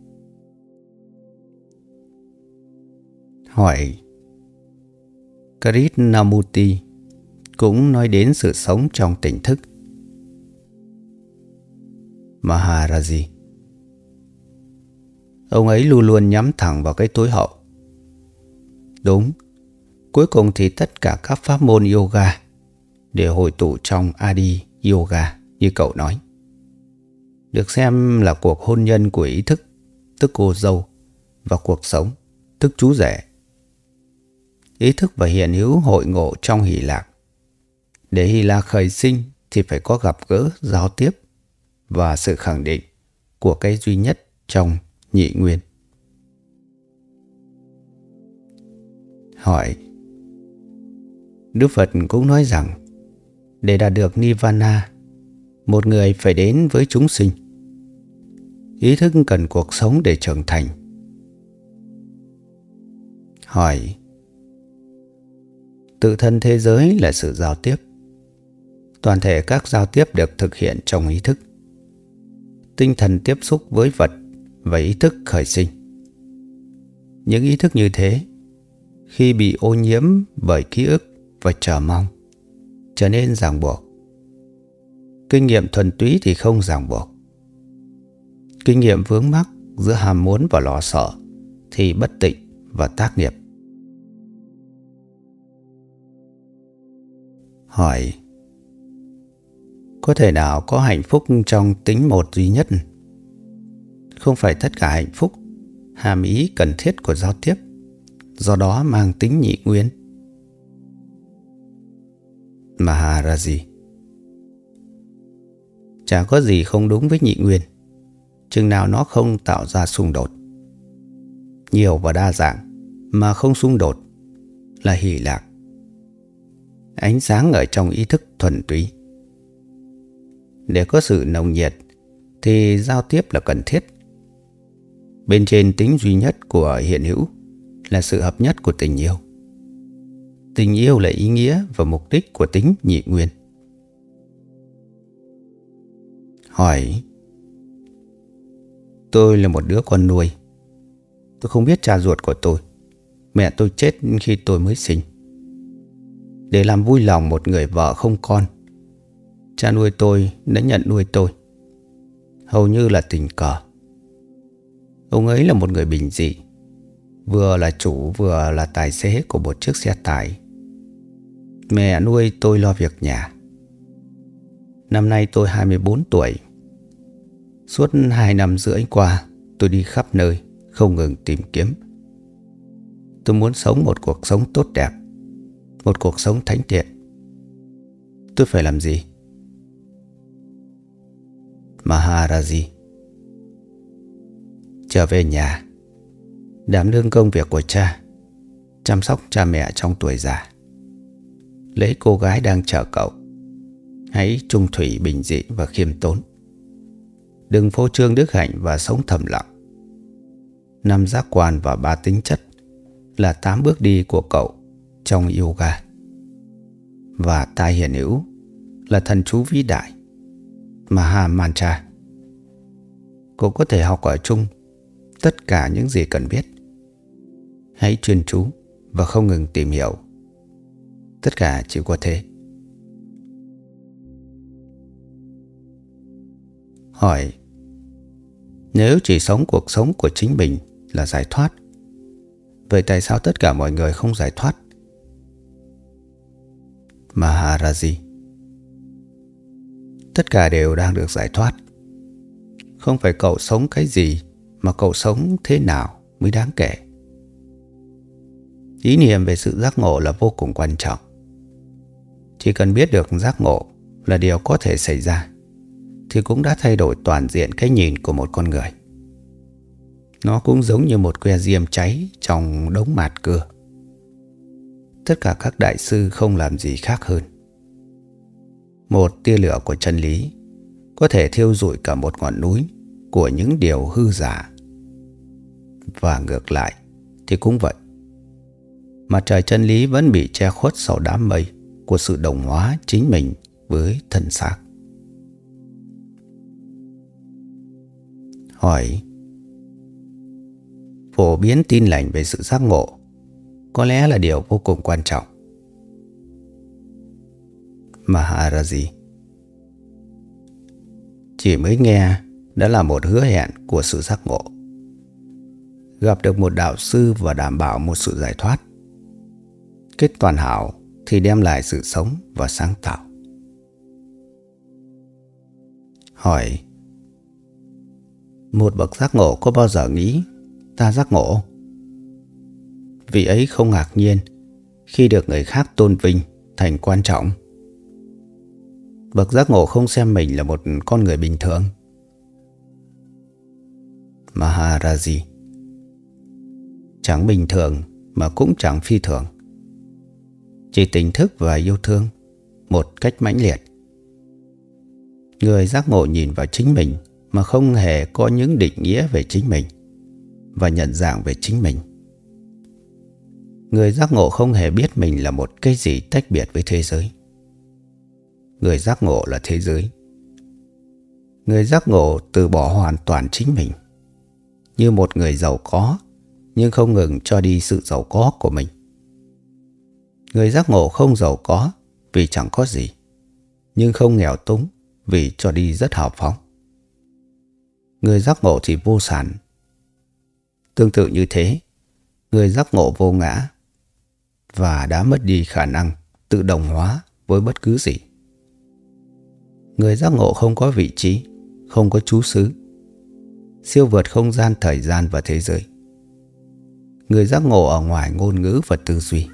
Hỏi: Krishnamurti cũng nói đến sự sống trong tỉnh thức. Maharaji: ông ấy luôn luôn nhắm thẳng vào cái tối hậu. Đúng. Cuối cùng thì tất cả các pháp môn yoga đều hội tụ trong Adi Yoga như cậu nói. Được xem là cuộc hôn nhân của ý thức, tức cô dâu, và cuộc sống, tức chú rể. Ý thức và hiện hữu hội ngộ trong hỷ lạc. Để hỷ lạc khởi sinh thì phải có gặp gỡ, giao tiếp và sự khẳng định của cái duy nhất trong nhị nguyên. Hỏi: Đức Phật cũng nói rằng để đạt được Nirvana, một người phải đến với chúng sinh. Ý thức cần cuộc sống để trưởng thành. Hỏi: Tự thân thế giới là sự giao tiếp. Toàn thể các giao tiếp được thực hiện trong ý thức. Tinh thần tiếp xúc với vật và ý thức khởi sinh. Những ý thức như thế, khi bị ô nhiễm bởi ký ức và chờ mong, trở nên ràng buộc. Kinh nghiệm thuần túy thì không ràng buộc. Kinh nghiệm vướng mắc giữa ham muốn và lo sợ thì bất tịnh và tác nghiệp. Hỏi: Có thể nào có hạnh phúc trong tính một duy nhất? Không phải tất cả hạnh phúc hàm ý cần thiết của giao tiếp, do đó mang tính nhị nguyên. Maharaji: Chả có gì không đúng với nhị nguyên, chừng nào nó không tạo ra xung đột. Nhiều và đa dạng mà không xung đột là hỷ lạc, ánh sáng ở trong ý thức thuần túy. Để có sự nồng nhiệt thì giao tiếp là cần thiết. Bên trên tính duy nhất của hiện hữu là sự hợp nhất của tình yêu. Tình yêu là ý nghĩa và mục đích của tính nhị nguyên. Hỏi: Tôi là một đứa con nuôi. Tôi không biết cha ruột của tôi. Mẹ tôi chết khi tôi mới sinh. Để làm vui lòng một người vợ không con, cha nuôi tôi đã nhận nuôi tôi, hầu như là tình cờ. Ông ấy là một người bình dị, vừa là chủ vừa là tài xế của một chiếc xe tải. Mẹ nuôi tôi lo việc nhà. Năm nay tôi 24 tuổi. Suốt 2 năm rưỡi qua, tôi đi khắp nơi, không ngừng tìm kiếm. Tôi muốn sống một cuộc sống tốt đẹp, một cuộc sống thánh thiện. Tôi phải làm gì? Maharaji: Trở về nhà, đảm đương công việc của cha, chăm sóc cha mẹ trong tuổi già. Lấy cô gái đang chờ cậu. Hãy trung thủy, bình dị và khiêm tốn. Đừng phô trương đức hạnh và sống thầm lặng. 5 giác quan và 3 tính chất là 8 bước đi của cậu trong yoga. Và tai hiện hữu là thần chú vĩ đại Maha Mantra. Cậu có thể học ở chung tất cả những gì cần biết. Hãy chuyên chú và không ngừng tìm hiểu. Tất cả chỉ có thế. Hỏi: Nếu chỉ sống cuộc sống của chính mình là giải thoát, vậy tại sao tất cả mọi người không giải thoát? Maharaji: Tất cả đều đang được giải thoát. Không phải cậu sống cái gì, mà cậu sống thế nào mới đáng kể. Ý niệm về sự giác ngộ là vô cùng quan trọng. Chỉ cần biết được giác ngộ là điều có thể xảy ra, thì cũng đã thay đổi toàn diện cái nhìn của một con người. Nó cũng giống như một que diêm cháy trong đống mạt cưa. Tất cả các đại sư không làm gì khác hơn. Một tia lửa của chân lý có thể thiêu rụi cả một ngọn núi của những điều hư giả. Và ngược lại thì cũng vậy. Mặt trời chân lý vẫn bị che khuất sau đám mây của sự đồng hóa chính mình với thân xác. Hỏi: Phổ biến tin lành về sự giác ngộ có lẽ là điều vô cùng quan trọng. Maharaji: Chỉ mới nghe đã là một hứa hẹn của sự giác ngộ. Gặp được một đạo sư và đảm bảo một sự giải thoát. Kết toàn hảo thì đem lại sự sống và sáng tạo. Hỏi: Một bậc giác ngộ có bao giờ nghĩ ta giác ngộ? Vị ấy không ngạc nhiên khi được người khác tôn vinh thành quan trọng. Bậc giác ngộ không xem mình là một con người bình thường. Maharaji: chẳng bình thường mà cũng chẳng phi thường, chỉ tỉnh thức và yêu thương một cách mãnh liệt. Người giác ngộ nhìn vào chính mình mà không hề có những định nghĩa về chính mình và nhận dạng về chính mình. Người giác ngộ không hề biết mình là một cái gì tách biệt với thế giới. Người giác ngộ là thế giới. Người giác ngộ từ bỏ hoàn toàn chính mình, như một người giàu có nhưng không ngừng cho đi sự giàu có của mình. Người giác ngộ không giàu có vì chẳng có gì, nhưng không nghèo túng vì cho đi rất hào phóng. Người giác ngộ thì vô sản. Tương tự như thế, người giác ngộ vô ngã và đã mất đi khả năng tự đồng hóa với bất cứ gì. Người giác ngộ không có vị trí, không có trú xứ, siêu vượt không gian, thời gian và thế giới. Người giác ngộ ở ngoài ngôn ngữ và tư duy.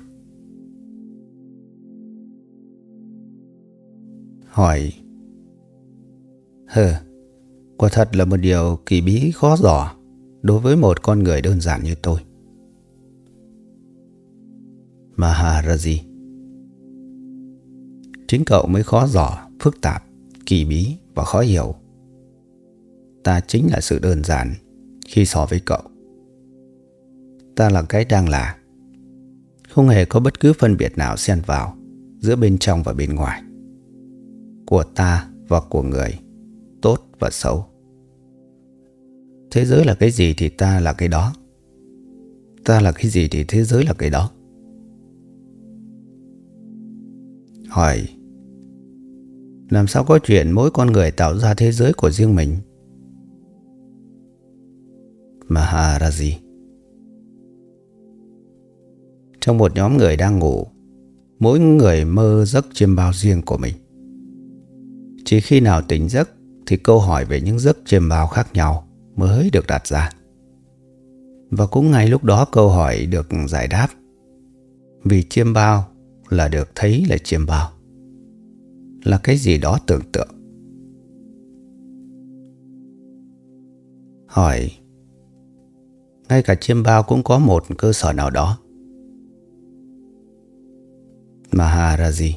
Hỏi: quả thật là một điều kỳ bí khó dò đối với một con người đơn giản như tôi. Maharaji: chính cậu mới khó dò, phức tạp, kỳ bí và khó hiểu. Ta chính là sự đơn giản khi so với cậu. Ta là cái đang là, không hề có bất cứ phân biệt nào xen vào giữa bên trong và bên ngoài, của ta và của người, tốt và xấu. Thế giới là cái gì thì ta là cái đó. Ta là cái gì thì thế giới là cái đó. Hỏi: làm sao có chuyện mỗi con người tạo ra thế giới của riêng mình? Maharaji: trong một nhóm người đang ngủ, mỗi người mơ giấc chiêm bao riêng của mình. Chỉ khi nào tỉnh giấc thì câu hỏi về những giấc chiêm bao khác nhau mới được đặt ra. Và cũng ngay lúc đó câu hỏi được giải đáp. Vì chiêm bao là được thấy là chiêm bao, là cái gì đó tưởng tượng. Hỏi: ngay cả chiêm bao cũng có một cơ sở nào đó. Maharaji: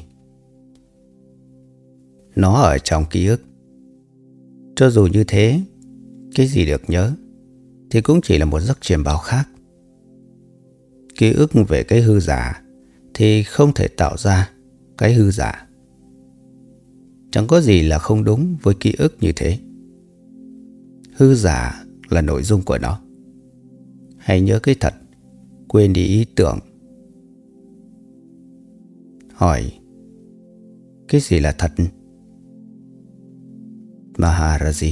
nó ở trong ký ức. Cho dù như thế, cái gì được nhớ thì cũng chỉ là một giấc chiêm bao khác. Ký ức về cái hư giả thì không thể tạo ra cái hư giả. Chẳng có gì là không đúng với ký ức như thế. Hư giả là nội dung của nó. Hãy nhớ cái thật, quên đi ý tưởng. Hỏi: cái gì là thật? Maharaji: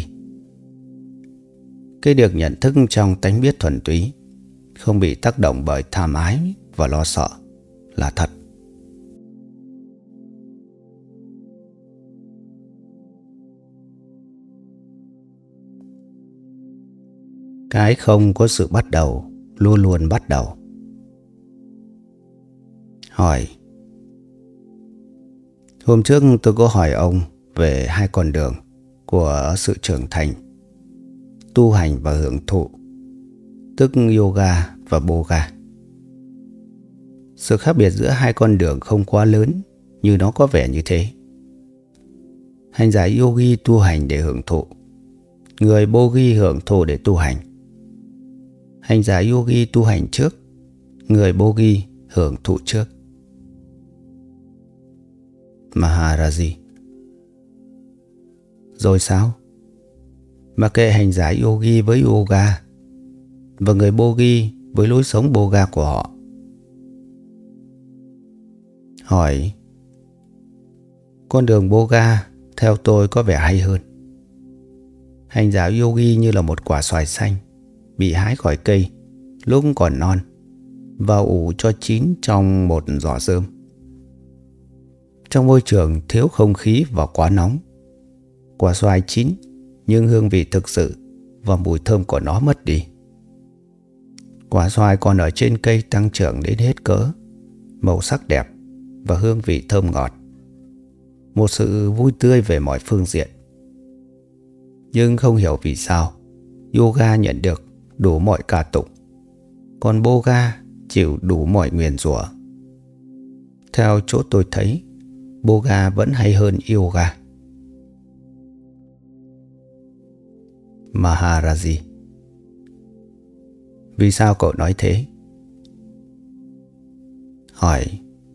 cái được nhận thức trong tánh biết thuần túy, không bị tác động bởi tham ái và lo sợ là thật. Cái không có sự bắt đầu luôn luôn bắt đầu. Hỏi: hôm trước tôi có hỏi ông về hai con đường của sự trưởng thành, tu hành và hưởng thụ, tức yoga và boga. Sự khác biệt giữa hai con đường không quá lớn như nó có vẻ như thế. Hành giả yogi tu hành để hưởng thụ, người bogi hưởng thụ để tu hành. Hành giả yogi tu hành trước, người bogi hưởng thụ trước. Maharaji: rồi sao? Mà kệ hành giả yogi với yoga và người bogi với lối sống boga của họ. Hỏi: con đường boga theo tôi có vẻ hay hơn. Hành giả yogi như là một quả xoài xanh bị hái khỏi cây lúc còn non và ủ cho chín trong một giỏ rơm. Trong môi trường thiếu không khí và quá nóng, quả xoài chín nhưng hương vị thực sự và mùi thơm của nó mất đi. Quả xoài còn ở trên cây tăng trưởng đến hết cỡ màu sắc đẹp và hương vị thơm ngọt. Một sự vui tươi về mọi phương diện. Nhưng không hiểu vì sao yoga nhận được đủ mọi ca tụng, còn boga chịu đủ mọi nguyền rủa. Theo chỗ tôi thấy, boga vẫn hay hơn yoga. Maharaji: Vì sao cậu nói thế? Hỏi: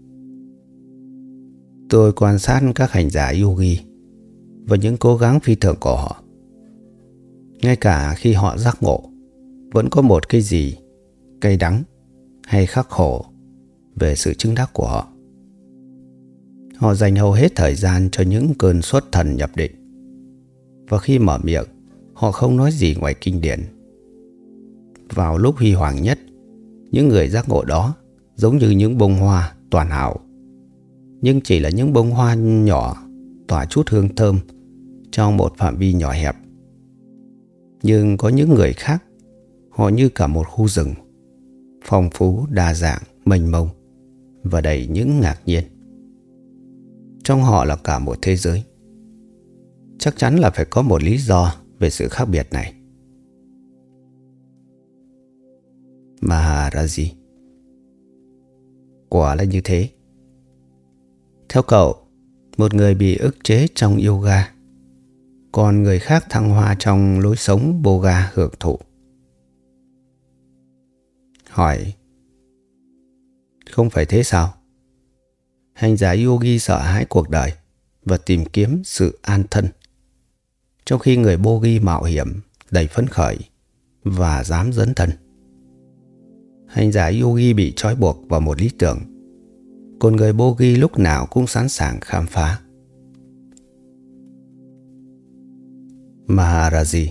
Tôi quan sát các hành giả yogi và những cố gắng phi thường của họ. Ngay cả khi họ giác ngộ, vẫn có một cái gì cay đắng hay khắc khổ về sự chứng đắc của họ. Họ dành hầu hết thời gian cho những cơn xuất thần nhập định, và khi mở miệng, họ không nói gì ngoài kinh điển. Vào lúc huy hoàng nhất, những người giác ngộ đó giống như những bông hoa toàn hảo, nhưng chỉ là những bông hoa nhỏ tỏa chút hương thơm trong một phạm vi nhỏ hẹp. Nhưng có những người khác, họ như cả một khu rừng, phong phú, đa dạng, mênh mông và đầy những ngạc nhiên. Trong họ là cả một thế giới. Chắc chắn là phải có một lý do về sự khác biệt này. Maharaji: Quả là như thế. Theo cậu, một người bị ức chế trong yoga, còn người khác thăng hoa trong lối sống boga hưởng thụ. Hỏi: Không phải thế sao? Hành giả yogi sợ hãi cuộc đời và tìm kiếm sự an thân, trong khi người bogi mạo hiểm, đầy phấn khởi và dám dấn thân. Hành giả yogi bị trói buộc vào một lý tưởng, còn người bogi lúc nào cũng sẵn sàng khám phá. Maharaji: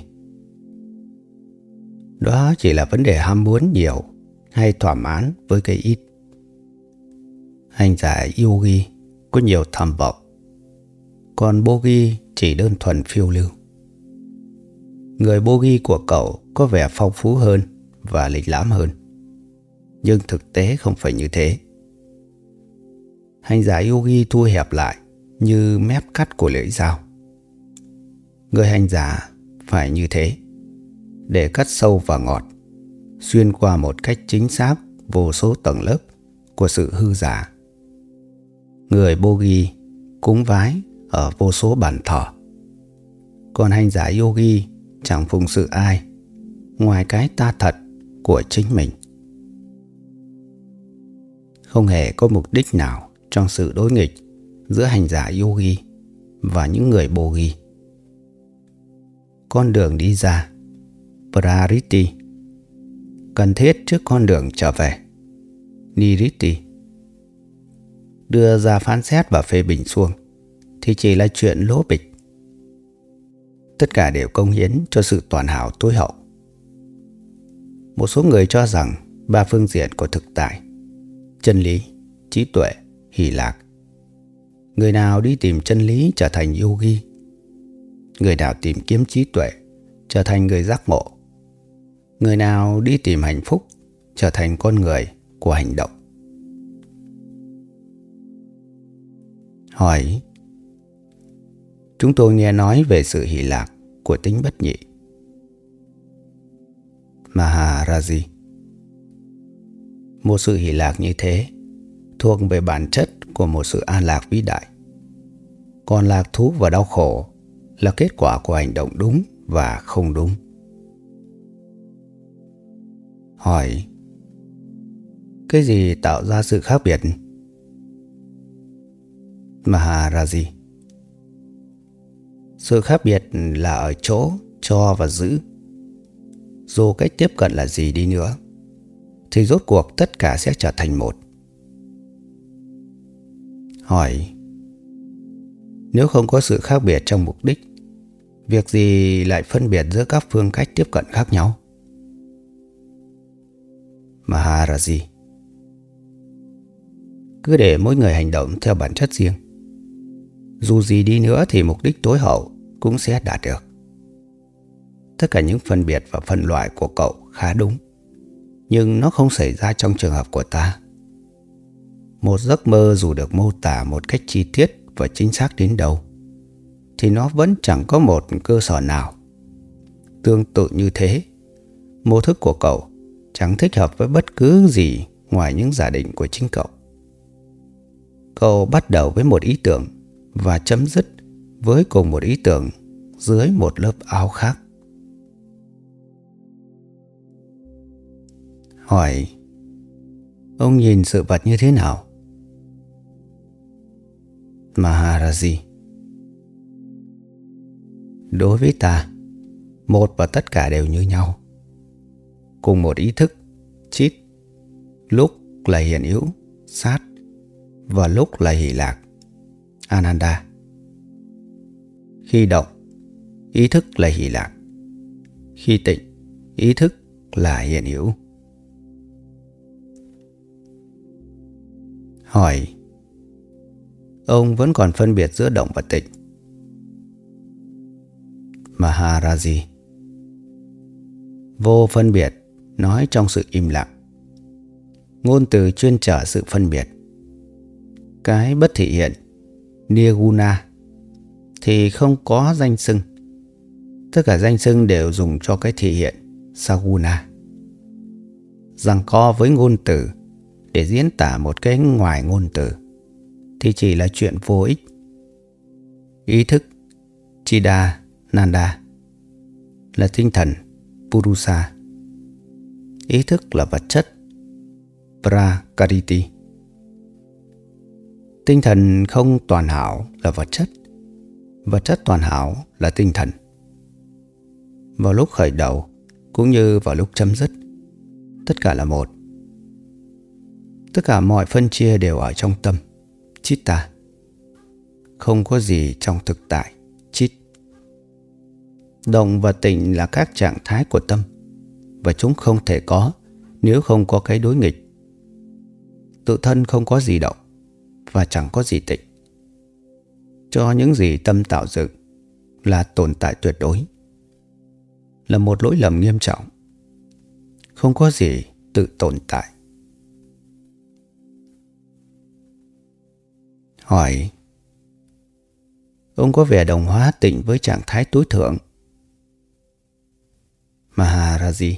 Đó chỉ là vấn đề ham muốn nhiều hay thỏa mãn với cái ít. Hành giả yogi có nhiều tham vọng, còn bogi chỉ đơn thuần phiêu lưu. Người bogi của cậu có vẻ phong phú hơn và lịch lãm hơn, nhưng thực tế không phải như thế. Hành giả yogi thu hẹp lại như mép cắt của lưỡi dao. Người hành giả phải như thế, để cắt sâu và ngọt, xuyên qua một cách chính xác vô số tầng lớp của sự hư giả. Người bogi cúng vái ở vô số bàn thờ, còn hành giả yogi chẳng phụng sự ai ngoài cái ta thật của chính mình. Không hề có mục đích nào trong sự đối nghịch giữa hành giả yogi và những người bogi. Con đường đi ra, Prariti, cần thiết trước con đường trở về, Niriti. Đưa ra phán xét và phê bình xuông thì chỉ là chuyện lố bịch. Tất cả đều cống hiến cho sự toàn hảo tối hậu. Một số người cho rằng ba phương diện của thực tại, chân lý, trí tuệ, hỷ lạc. Người nào đi tìm chân lý trở thành yogi, người nào tìm kiếm trí tuệ trở thành người giác ngộ, người nào đi tìm hạnh phúc trở thành con người của hành động. Hỏi: Chúng tôi nghe nói về sự hỷ lạc của tính bất nhị. Maharaji: Một sự hỷ lạc như thế thuộc về bản chất của một sự an lạc vĩ đại. Còn lạc thú và đau khổ là kết quả của hành động đúng và không đúng. Hỏi: Cái gì tạo ra sự khác biệt? Maharaji: Sự khác biệt là ở chỗ cho và giữ. Dù cách tiếp cận là gì đi nữa, thì rốt cuộc tất cả sẽ trở thành một. Hỏi: Nếu không có sự khác biệt trong mục đích, việc gì lại phân biệt giữa các phương cách tiếp cận khác nhau? Maharaji: Cứ để mỗi người hành động theo bản chất riêng. Dù gì đi nữa thì mục đích tối hậu cũng sẽ đạt được. Tất cả những phân biệt và phân loại của cậu khá đúng, nhưng nó không xảy ra trong trường hợp của ta. Một giấc mơ dù được mô tả một cách chi tiết và chính xác đến đâu thì nó vẫn chẳng có một cơ sở nào. Tương tự như thế, mô thức của cậu chẳng thích hợp với bất cứ gì ngoài những giả định của chính cậu. Cậu bắt đầu với một ý tưởng và chấm dứt với cùng một ý tưởng dưới một lớp áo khác. Hỏi: ông nhìn sự vật như thế nào? Maharaji: đối với ta, một và tất cả đều như nhau. Cùng một ý thức, chit, lúc là hiện hữu, sát, và lúc là hỷ lạc, Ananda. Khi động, ý thức là hỷ lạc. Khi tịnh, ý thức là hiện hữu. Hỏi: ông vẫn còn phân biệt giữa động và tịnh? Maharaji: vô phân biệt nói trong sự im lặng. Ngôn từ chuyên trở sự phân biệt. Cái bất thị hiện, nirguna, thì không có danh xưng. Tất cả danh xưng đều dùng cho cái thị hiện, saguna. Giằng co với ngôn từ để diễn tả một cái ngoài ngôn từ thì chỉ là chuyện vô ích. Ý thức, Chida Nanda, là tinh thần, Purusa. Ý thức là vật chất, Prakriti. Tinh thần không toàn hảo là vật chất toàn hảo là tinh thần. Vào lúc khởi đầu cũng như vào lúc chấm dứt, tất cả là một. Tất cả mọi phân chia đều ở trong tâm, Chitta. Không có gì trong thực tại, Chit. Động và tịnh là các trạng thái của tâm, và chúng không thể có nếu không có cái đối nghịch. Tự thân không có gì động và chẳng có gì tịnh. Cho những gì tâm tạo dựng là tồn tại tuyệt đối, là một lỗi lầm nghiêm trọng. Không có gì tự tồn tại. Hỏi: ông có vẻ đồng hóa tịnh với trạng thái tối thượng? Maharaji: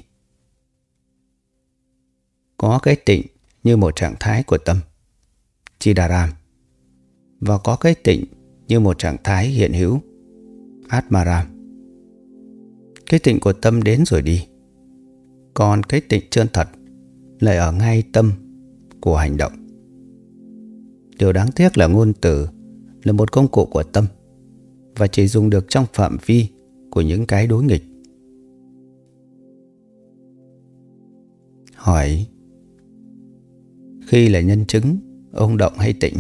có cái tịnh như một trạng thái của tâm, Chidaram, và có cái tịnh như một trạng thái hiện hữu, Atmaram. Cái tịnh của tâm đến rồi đi, còn cái tịnh chân thật lại ở ngay tâm của hành động. Điều đáng tiếc là ngôn từ là một công cụ của tâm và chỉ dùng được trong phạm vi của những cái đối nghịch. Hỏi: khi là nhân chứng, ông động hay tịnh?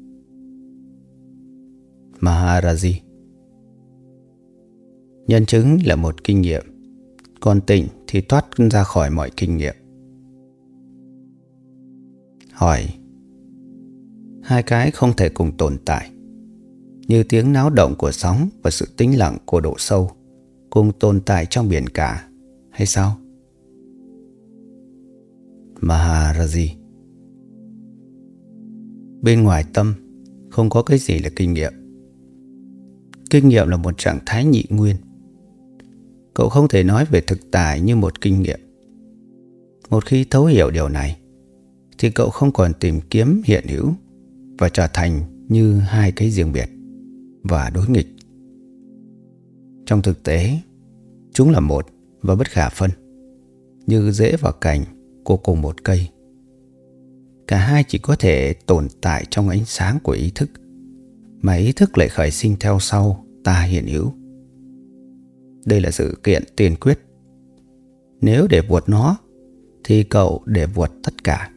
Maharaji: nhân chứng là một kinh nghiệm, còn tịnh thì thoát ra khỏi mọi kinh nghiệm. Hỏi: hai cái không thể cùng tồn tại, như tiếng náo động của sóng và sự tĩnh lặng của độ sâu cùng tồn tại trong biển cả, hay sao? Maharaji: bên ngoài tâm không có cái gì là kinh nghiệm. Kinh nghiệm là một trạng thái nhị nguyên. Cậu không thể nói về thực tại như một kinh nghiệm. Một khi thấu hiểu điều này thì cậu không còn tìm kiếm hiện hữu và trở thành như hai cái riêng biệt và đối nghịch. Trong thực tế, chúng là một và bất khả phân, như rễ và cành của cùng một cây. Cả hai chỉ có thể tồn tại trong ánh sáng của ý thức, mà ý thức lại khởi sinh theo sau ta hiện hữu. Đây là sự kiện tiền quyết. Nếu để vuột nó thì cậu để vuột tất cả.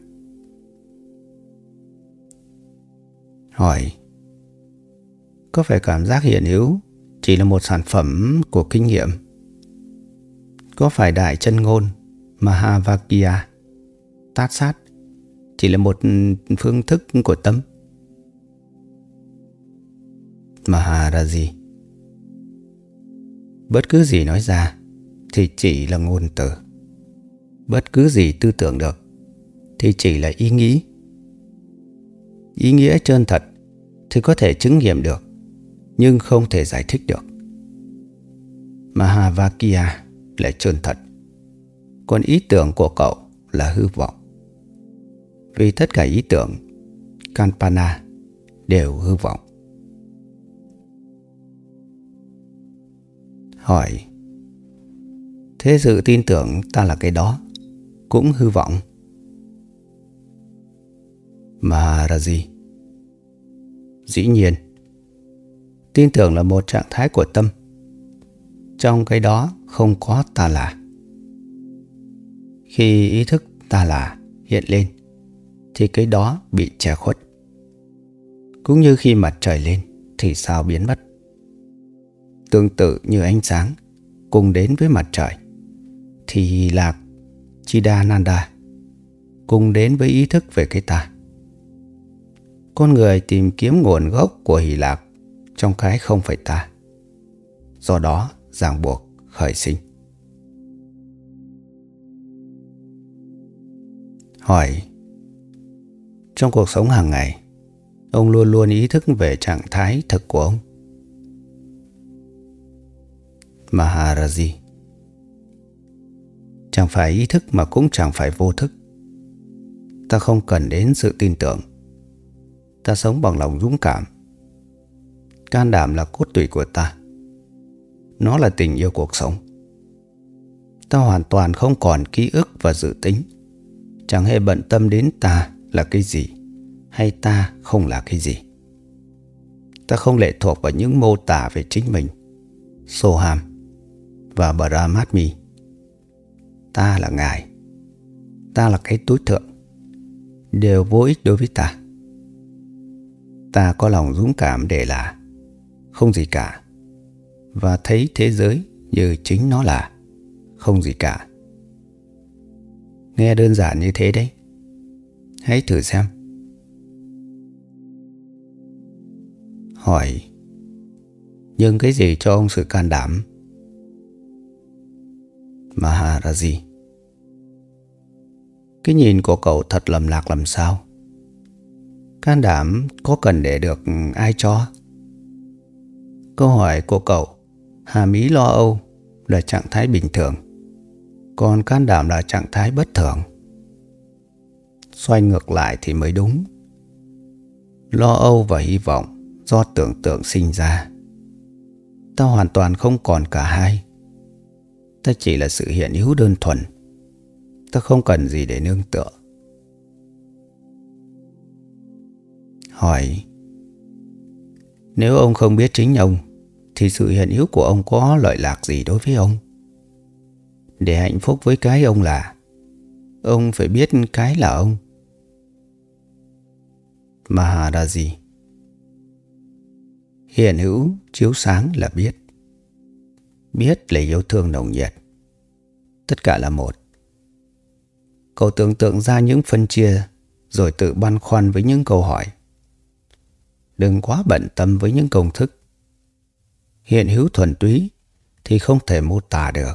Hỏi: có phải cảm giác hiện hữu chỉ là một sản phẩm của kinh nghiệm? Có phải đại chân ngôn Mahavakya, tát sát, chỉ là một phương thức của tâm? Maharaji: bất cứ gì nói ra thì chỉ là ngôn từ. Bất cứ gì tư tưởng được thì chỉ là ý nghĩ. Ý nghĩa chân thật thì có thể chứng nghiệm được, nhưng không thể giải thích được. Mahavakya là chân thật, còn ý tưởng của cậu là hư vọng. Vì tất cả ý tưởng Kalpana đều hư vọng. Hỏi: thế sự tin tưởng ta là cái đó cũng hư vọng? Maharaji: dĩ nhiên. Tin tưởng là một trạng thái của tâm. Trong cái đó không có ta là. Khi ý thức ta là hiện lên thì cái đó bị che khuất. Cũng như khi mặt trời lên thì sao biến mất. Tương tự như ánh sáng cùng đến với mặt trời thì Hỷ Lạc Chidananda cùng đến với ý thức về cái ta. Con người tìm kiếm nguồn gốc của hỷ lạc trong cái không phải ta, do đó ràng buộc khởi sinh. Hỏi: trong cuộc sống hàng ngày, ông luôn luôn ý thức về trạng thái thực của ông? Maharaji: chẳng phải ý thức mà cũng chẳng phải vô thức. Ta không cần đến sự tin tưởng. Ta sống bằng lòng dũng cảm. Can đảm là cốt tủy của ta. Nó là tình yêu cuộc sống. Ta hoàn toàn không còn ký ức và dự tính. Chẳng hề bận tâm đến ta là cái gì hay ta không là cái gì. Ta không lệ thuộc vào những mô tả về chính mình, Soham và Brahmatmi. Ta là Ngài. Ta là cái tối thượng. Đều vô ích đối với ta. Ta có lòng dũng cảm để là không gì cả, và thấy thế giới như chính nó là không gì cả. Nghe đơn giản như thế đấy. Hãy thử xem. Hỏi: nhưng cái gì cho ông sự can đảm? Maharaji: cái nhìn của cậu thật lầm lạc làm sao? Can đảm có cần để được ai cho? Câu hỏi của cậu hàm ý lo âu là trạng thái bình thường, còn can đảm là trạng thái bất thường. Xoay ngược lại thì mới đúng. Lo âu và hy vọng do tưởng tượng sinh ra. Ta hoàn toàn không còn cả hai. Ta chỉ là sự hiện hữu đơn thuần. Ta không cần gì để nương tựa. Hỏi: nếu ông không biết chính ông thì sự hiện hữu của ông có lợi lạc gì đối với ông? Để hạnh phúc với cái ông là, ông phải biết cái là ông. Maharaji: hiện hữu chiếu sáng là biết. Biết là yêu thương nồng nhiệt. Tất cả là một. Cậu tưởng tượng ra những phân chia rồi tự băn khoăn với những câu hỏi. Đừng quá bận tâm với những công thức. Hiện hữu thuần túy thì không thể mô tả được.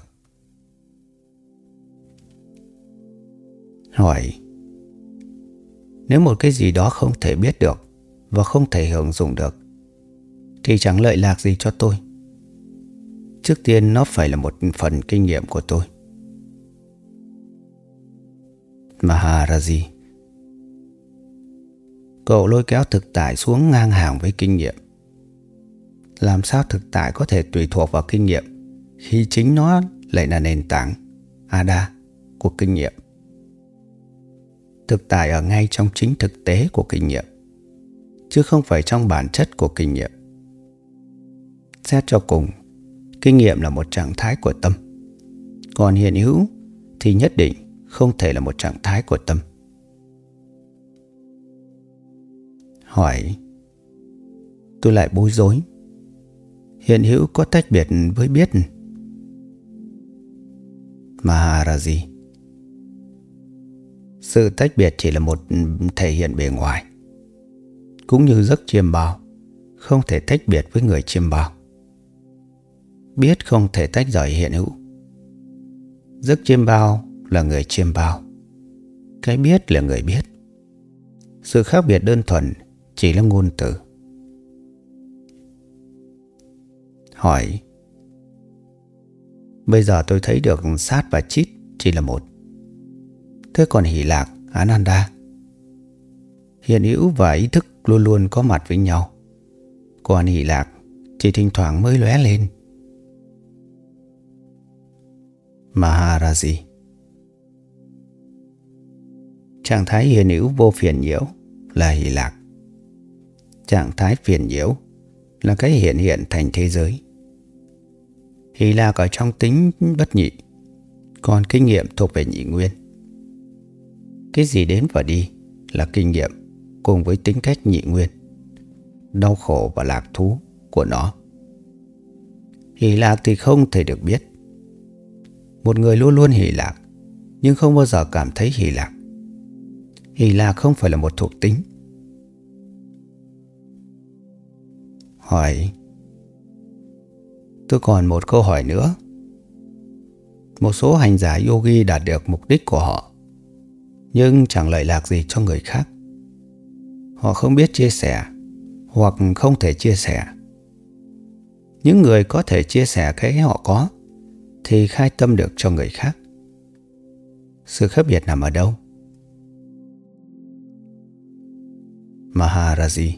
Hỏi: nếu một cái gì đó không thể biết được và không thể hưởng dụng được thì chẳng lợi lạc gì cho tôi. Trước tiên nó phải là một phần kinh nghiệm của tôi. Maharaji: cậu lôi kéo thực tại xuống ngang hàng với kinh nghiệm. Làm sao thực tại có thể tùy thuộc vào kinh nghiệm khi chính nó lại là nền tảng Ada của kinh nghiệm? Thực tại ở ngay trong chính thực tế của kinh nghiệm, chứ không phải trong bản chất của kinh nghiệm. Xét cho cùng, kinh nghiệm là một trạng thái của tâm, còn hiện hữu thì nhất định không thể là một trạng thái của tâm. Hỏi: tôi lại bối rối. Hiện hữu có tách biệt với biết? Maharaji: sự tách biệt chỉ là một thể hiện bề ngoài. Cũng như giấc chiêm bao không thể tách biệt với người chiêm bao. Biết không thể tách rời hiện hữu. Giấc chiêm bao là người chiêm bao. Cái biết là người biết. Sự khác biệt đơn thuần chỉ là ngôn từ. Hỏi: bây giờ tôi thấy được Sát và Chít chỉ là một. Thế còn Hỷ Lạc, Ananda? Hiện hữu và ý thức luôn luôn có mặt với nhau, còn Hỷ Lạc chỉ thỉnh thoảng mới lóe lên. Maharaji: trạng thái hiện hữu vô phiền nhiễu là Hỷ Lạc. Trạng thái phiền nhiễu là cái hiện thành thế giới. Hỷ Lạc ở trong tính bất nhị, còn kinh nghiệm thuộc về nhị nguyên. Cái gì đến và đi là kinh nghiệm cùng với tính cách nhị nguyên, đau khổ và lạc thú của nó. Hỷ Lạc thì không thể được biết. Một người luôn luôn hỷ lạc nhưng không bao giờ cảm thấy hỷ lạc. Hỷ lạc không phải là một thuộc tính. Hỏi: tôi còn một câu hỏi nữa. Một số hành giả yogi đạt được mục đích của họ nhưng chẳng lợi lạc gì cho người khác. Họ không biết chia sẻ hoặc không thể chia sẻ. Những người có thể chia sẻ cái họ có thì khai tâm được cho người khác. Sự khác biệt nằm ở đâu? Maharaji: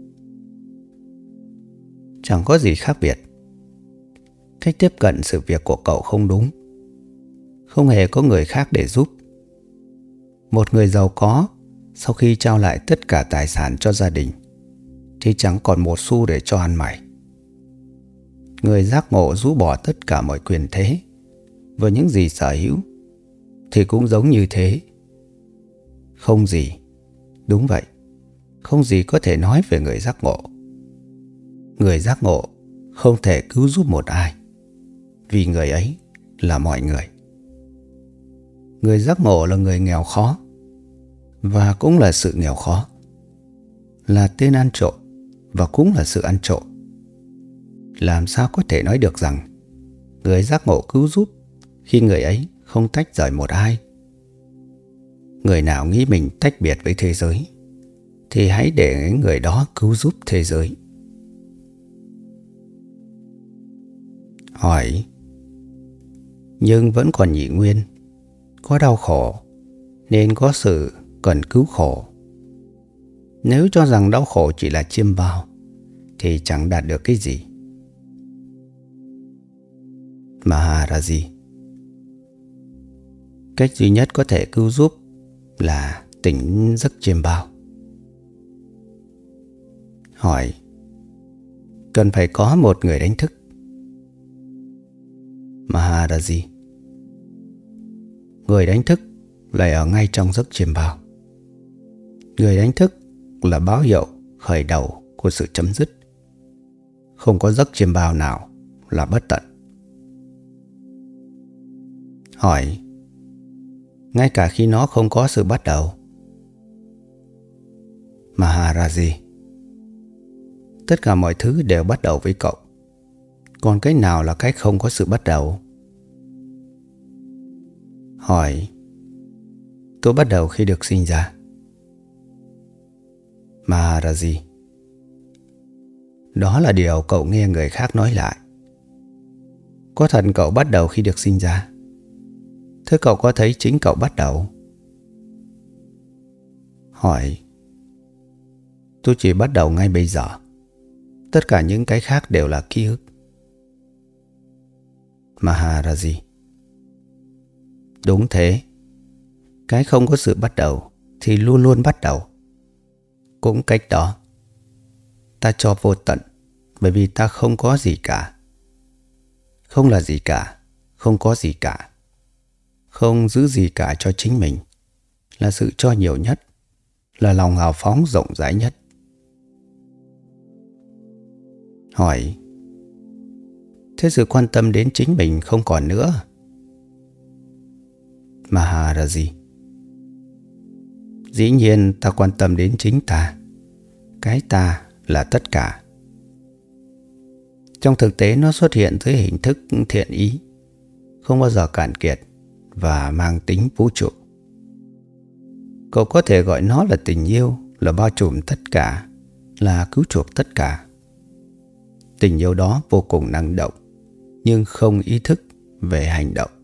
chẳng có gì khác biệt. Cách tiếp cận sự việc của cậu không đúng. Không hề có người khác để giúp. Một người giàu có sau khi trao lại tất cả tài sản cho gia đình thì chẳng còn một xu để cho ăn mày. Người giác ngộ rũ bỏ tất cả mọi quyền thế và những gì sở hữu thì cũng giống như thế. Không gì, đúng vậy, không gì có thể nói về người giác ngộ. Người giác ngộ không thể cứu giúp một ai, vì người ấy là mọi người. Người giác ngộ là người nghèo khó, và cũng là sự nghèo khó, là tên ăn trộm và cũng là sự ăn trộm. Làm sao có thể nói được rằng người giác ngộ cứu giúp khi người ấy không tách rời một ai? Người nào nghĩ mình tách biệt với thế giới thì hãy để người đó cứu giúp thế giới. Hỏi: nhưng vẫn còn nhị nguyên, có đau khổ nên có sự cần cứu khổ. Nếu cho rằng đau khổ chỉ là chiêm bao thì chẳng đạt được cái gì. Maharaji: cách duy nhất có thể cứu giúp là tỉnh giấc chiêm bao. Hỏi: cần phải có một người đánh thức. Maharaji: người đánh thức lại ở ngay trong giấc chiêm bao. Người đánh thức là báo hiệu khởi đầu của sự chấm dứt. Không có giấc chiêm bao nào là bất tận. Hỏi: ngay cả khi nó không có sự bắt đầu? Maharaji: tất cả mọi thứ đều bắt đầu với cậu. Còn cái nào là cái không có sự bắt đầu? Hỏi: tôi bắt đầu khi được sinh ra. Maharaji: đó là điều cậu nghe người khác nói lại. Có thật cậu bắt đầu khi được sinh ra? Thế cậu có thấy chính cậu bắt đầu? Hỏi: tôi chỉ bắt đầu ngay bây giờ. Tất cả những cái khác đều là ký ức. Maharaji: đúng thế. Cái không có sự bắt đầu thì luôn luôn bắt đầu. Cũng cách đó, ta cho vô tận bởi vì ta không có gì cả. Không là gì cả, không có gì cả. Không giữ gì cả cho chính mình là sự cho nhiều nhất, là lòng hào phóng rộng rãi nhất. Hỏi: thế sự quan tâm đến chính mình không còn nữa? Maharaji: dĩ nhiên ta quan tâm đến chính ta. Cái ta là tất cả. Trong thực tế nó xuất hiện dưới hình thức thiện ý, không bao giờ cạn kiệt và mang tính vũ trụ. Cậu có thể gọi nó là tình yêu, là bao trùm tất cả, là cứu chuộc tất cả. Tình yêu đó vô cùng năng động, nhưng không ý thức về hành động.